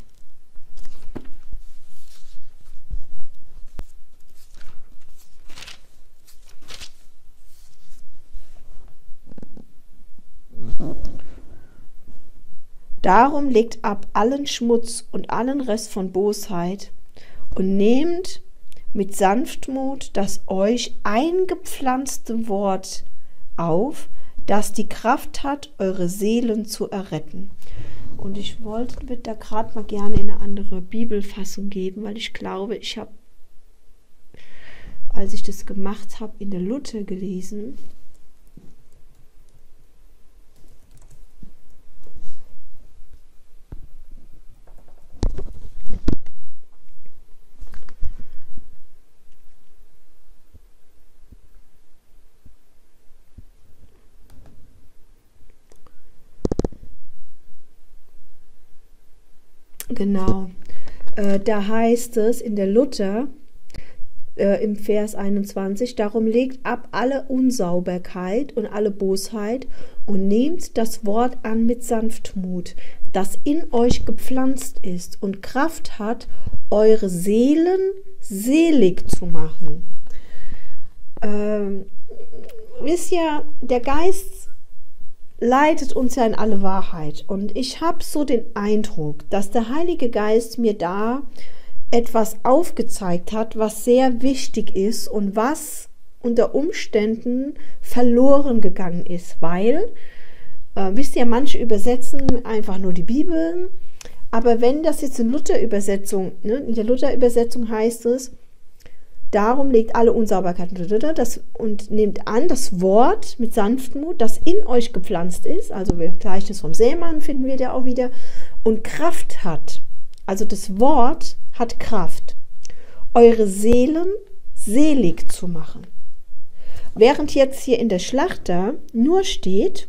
Darum legt ab allen Schmutz und allen Rest von Bosheit und nehmt mit Sanftmut das euch eingepflanzte Wort auf, das die Kraft hat, eure Seelen zu erretten. Und ich würde da gerade mal gerne in eine andere Bibelfassung geben, weil ich glaube, ich habe, als ich das gemacht habe, in der Luther gelesen. Genau, da heißt es in der Luther im Vers 21, darum legt ab alle Unsauberkeit und alle Bosheit und nehmt das Wort an mit Sanftmut, das in euch gepflanzt ist und Kraft hat, eure Seelen selig zu machen. Wisst ihr, der Geist leitet uns ja in alle Wahrheit. Und ich habe so den Eindruck, dass der Heilige Geist mir da etwas aufgezeigt hat, was sehr wichtig ist und was unter Umständen verloren gegangen ist. Weil, wisst ihr, manche übersetzen einfach nur die Bibel. Aber wenn das jetzt in Luther-Übersetzung, ne, in der Luther-Übersetzung heißt es, darum legt alle Unsauberkeiten und nehmt an das Wort mit Sanftmut, das in euch gepflanzt ist, also wir Gleichnis vom Sämann finden wir da auch wieder, und Kraft hat. Also das Wort hat Kraft, eure Seelen selig zu machen. Während jetzt hier in der Schlachter nur steht,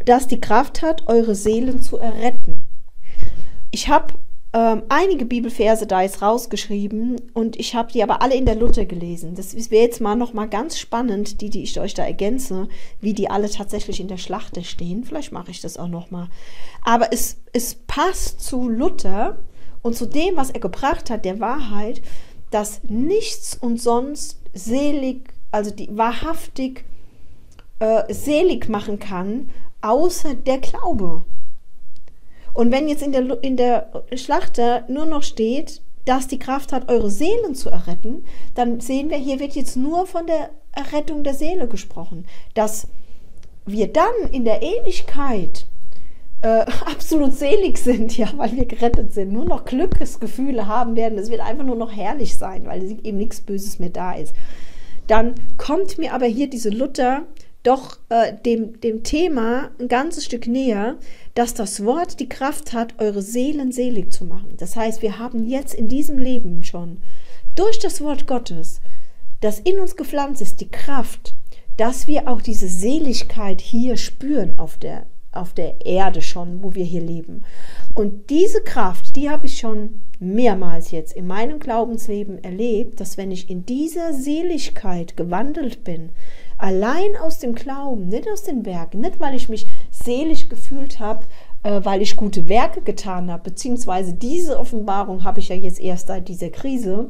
das die Kraft hat, eure Seelen zu erretten. Ich habe einige Bibelverse da jetzt rausgeschrieben und ich habe die aber alle in der Luther gelesen. Das wäre jetzt noch mal ganz spannend, die ich euch da ergänze, wie die alle tatsächlich in der Schlachter stehen. Vielleicht mache ich das auch noch mal. Aber es passt zu Luther und zu dem, was er gebracht hat, der Wahrheit, dass nichts und sonst selig, also die wahrhaftig selig machen kann, außer der Glaube. Und wenn jetzt in der Schlachter nur noch steht, dass die Kraft hat, eure Seelen zu erretten, dann sehen wir, hier wird jetzt nur von der Errettung der Seele gesprochen. Dass wir dann in der Ewigkeit absolut selig sind, ja, weil wir gerettet sind, nur noch Glücksgefühle haben werden, es wird einfach nur noch herrlich sein, weil eben nichts Böses mehr da ist. Dann kommt mir aber hier diese Luther doch dem Thema ein ganzes Stück näher, dass das Wort die Kraft hat, eure Seelen selig zu machen. Das heißt, wir haben jetzt in diesem Leben schon durch das Wort Gottes, das in uns gepflanzt ist, die Kraft, dass wir auch diese Seligkeit hier spüren auf der Erde schon, wo wir hier leben. Und diese Kraft, die habe ich schon mehrmals jetzt in meinem Glaubensleben erlebt, dass wenn ich in dieser Seligkeit gewandelt bin, allein aus dem Glauben, nicht aus den Werken, nicht weil ich mich selig gefühlt habe, weil ich gute Werke getan habe, beziehungsweise diese Offenbarung habe ich ja jetzt erst seit dieser Krise,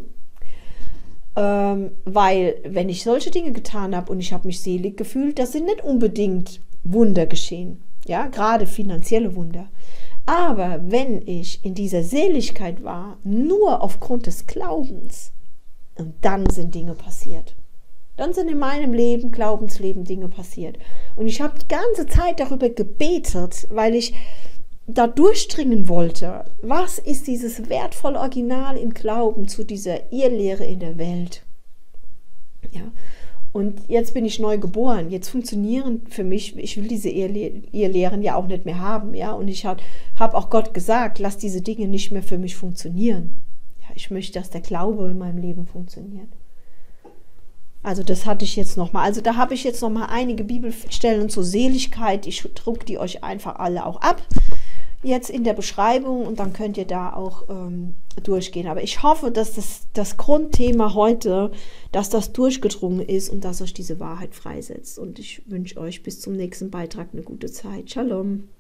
weil wenn ich solche Dinge getan habe und ich habe mich selig gefühlt, das sind nicht unbedingt Wunder geschehen, ja, gerade finanzielle Wunder. Aber wenn ich in dieser Seligkeit war, nur aufgrund des Glaubens, und dann sind Dinge passiert. Dann sind in meinem Leben, Glaubensleben, Dinge passiert. Und ich habe die ganze Zeit darüber gebetet, weil ich da durchdringen wollte. Was ist dieses wertvolle Original im Glauben zu dieser Irrlehre in der Welt? Ja. Und jetzt bin ich neu geboren. Jetzt funktionieren für mich, ich will diese Irrlehren ja auch nicht mehr haben. Ja. Und ich habe auch Gott gesagt, lass diese Dinge nicht mehr für mich funktionieren. Ja, ich möchte, dass der Glaube in meinem Leben funktioniert. Also das hatte ich jetzt nochmal. Also da habe ich jetzt nochmal einige Bibelstellen zur Seligkeit. Ich drucke die euch einfach alle auch ab, jetzt in der Beschreibung, und dann könnt ihr da auch durchgehen. Aber ich hoffe, dass das Grundthema heute, dass das durchgedrungen ist und dass euch diese Wahrheit freisetzt. Und ich wünsche euch bis zum nächsten Beitrag eine gute Zeit. Shalom.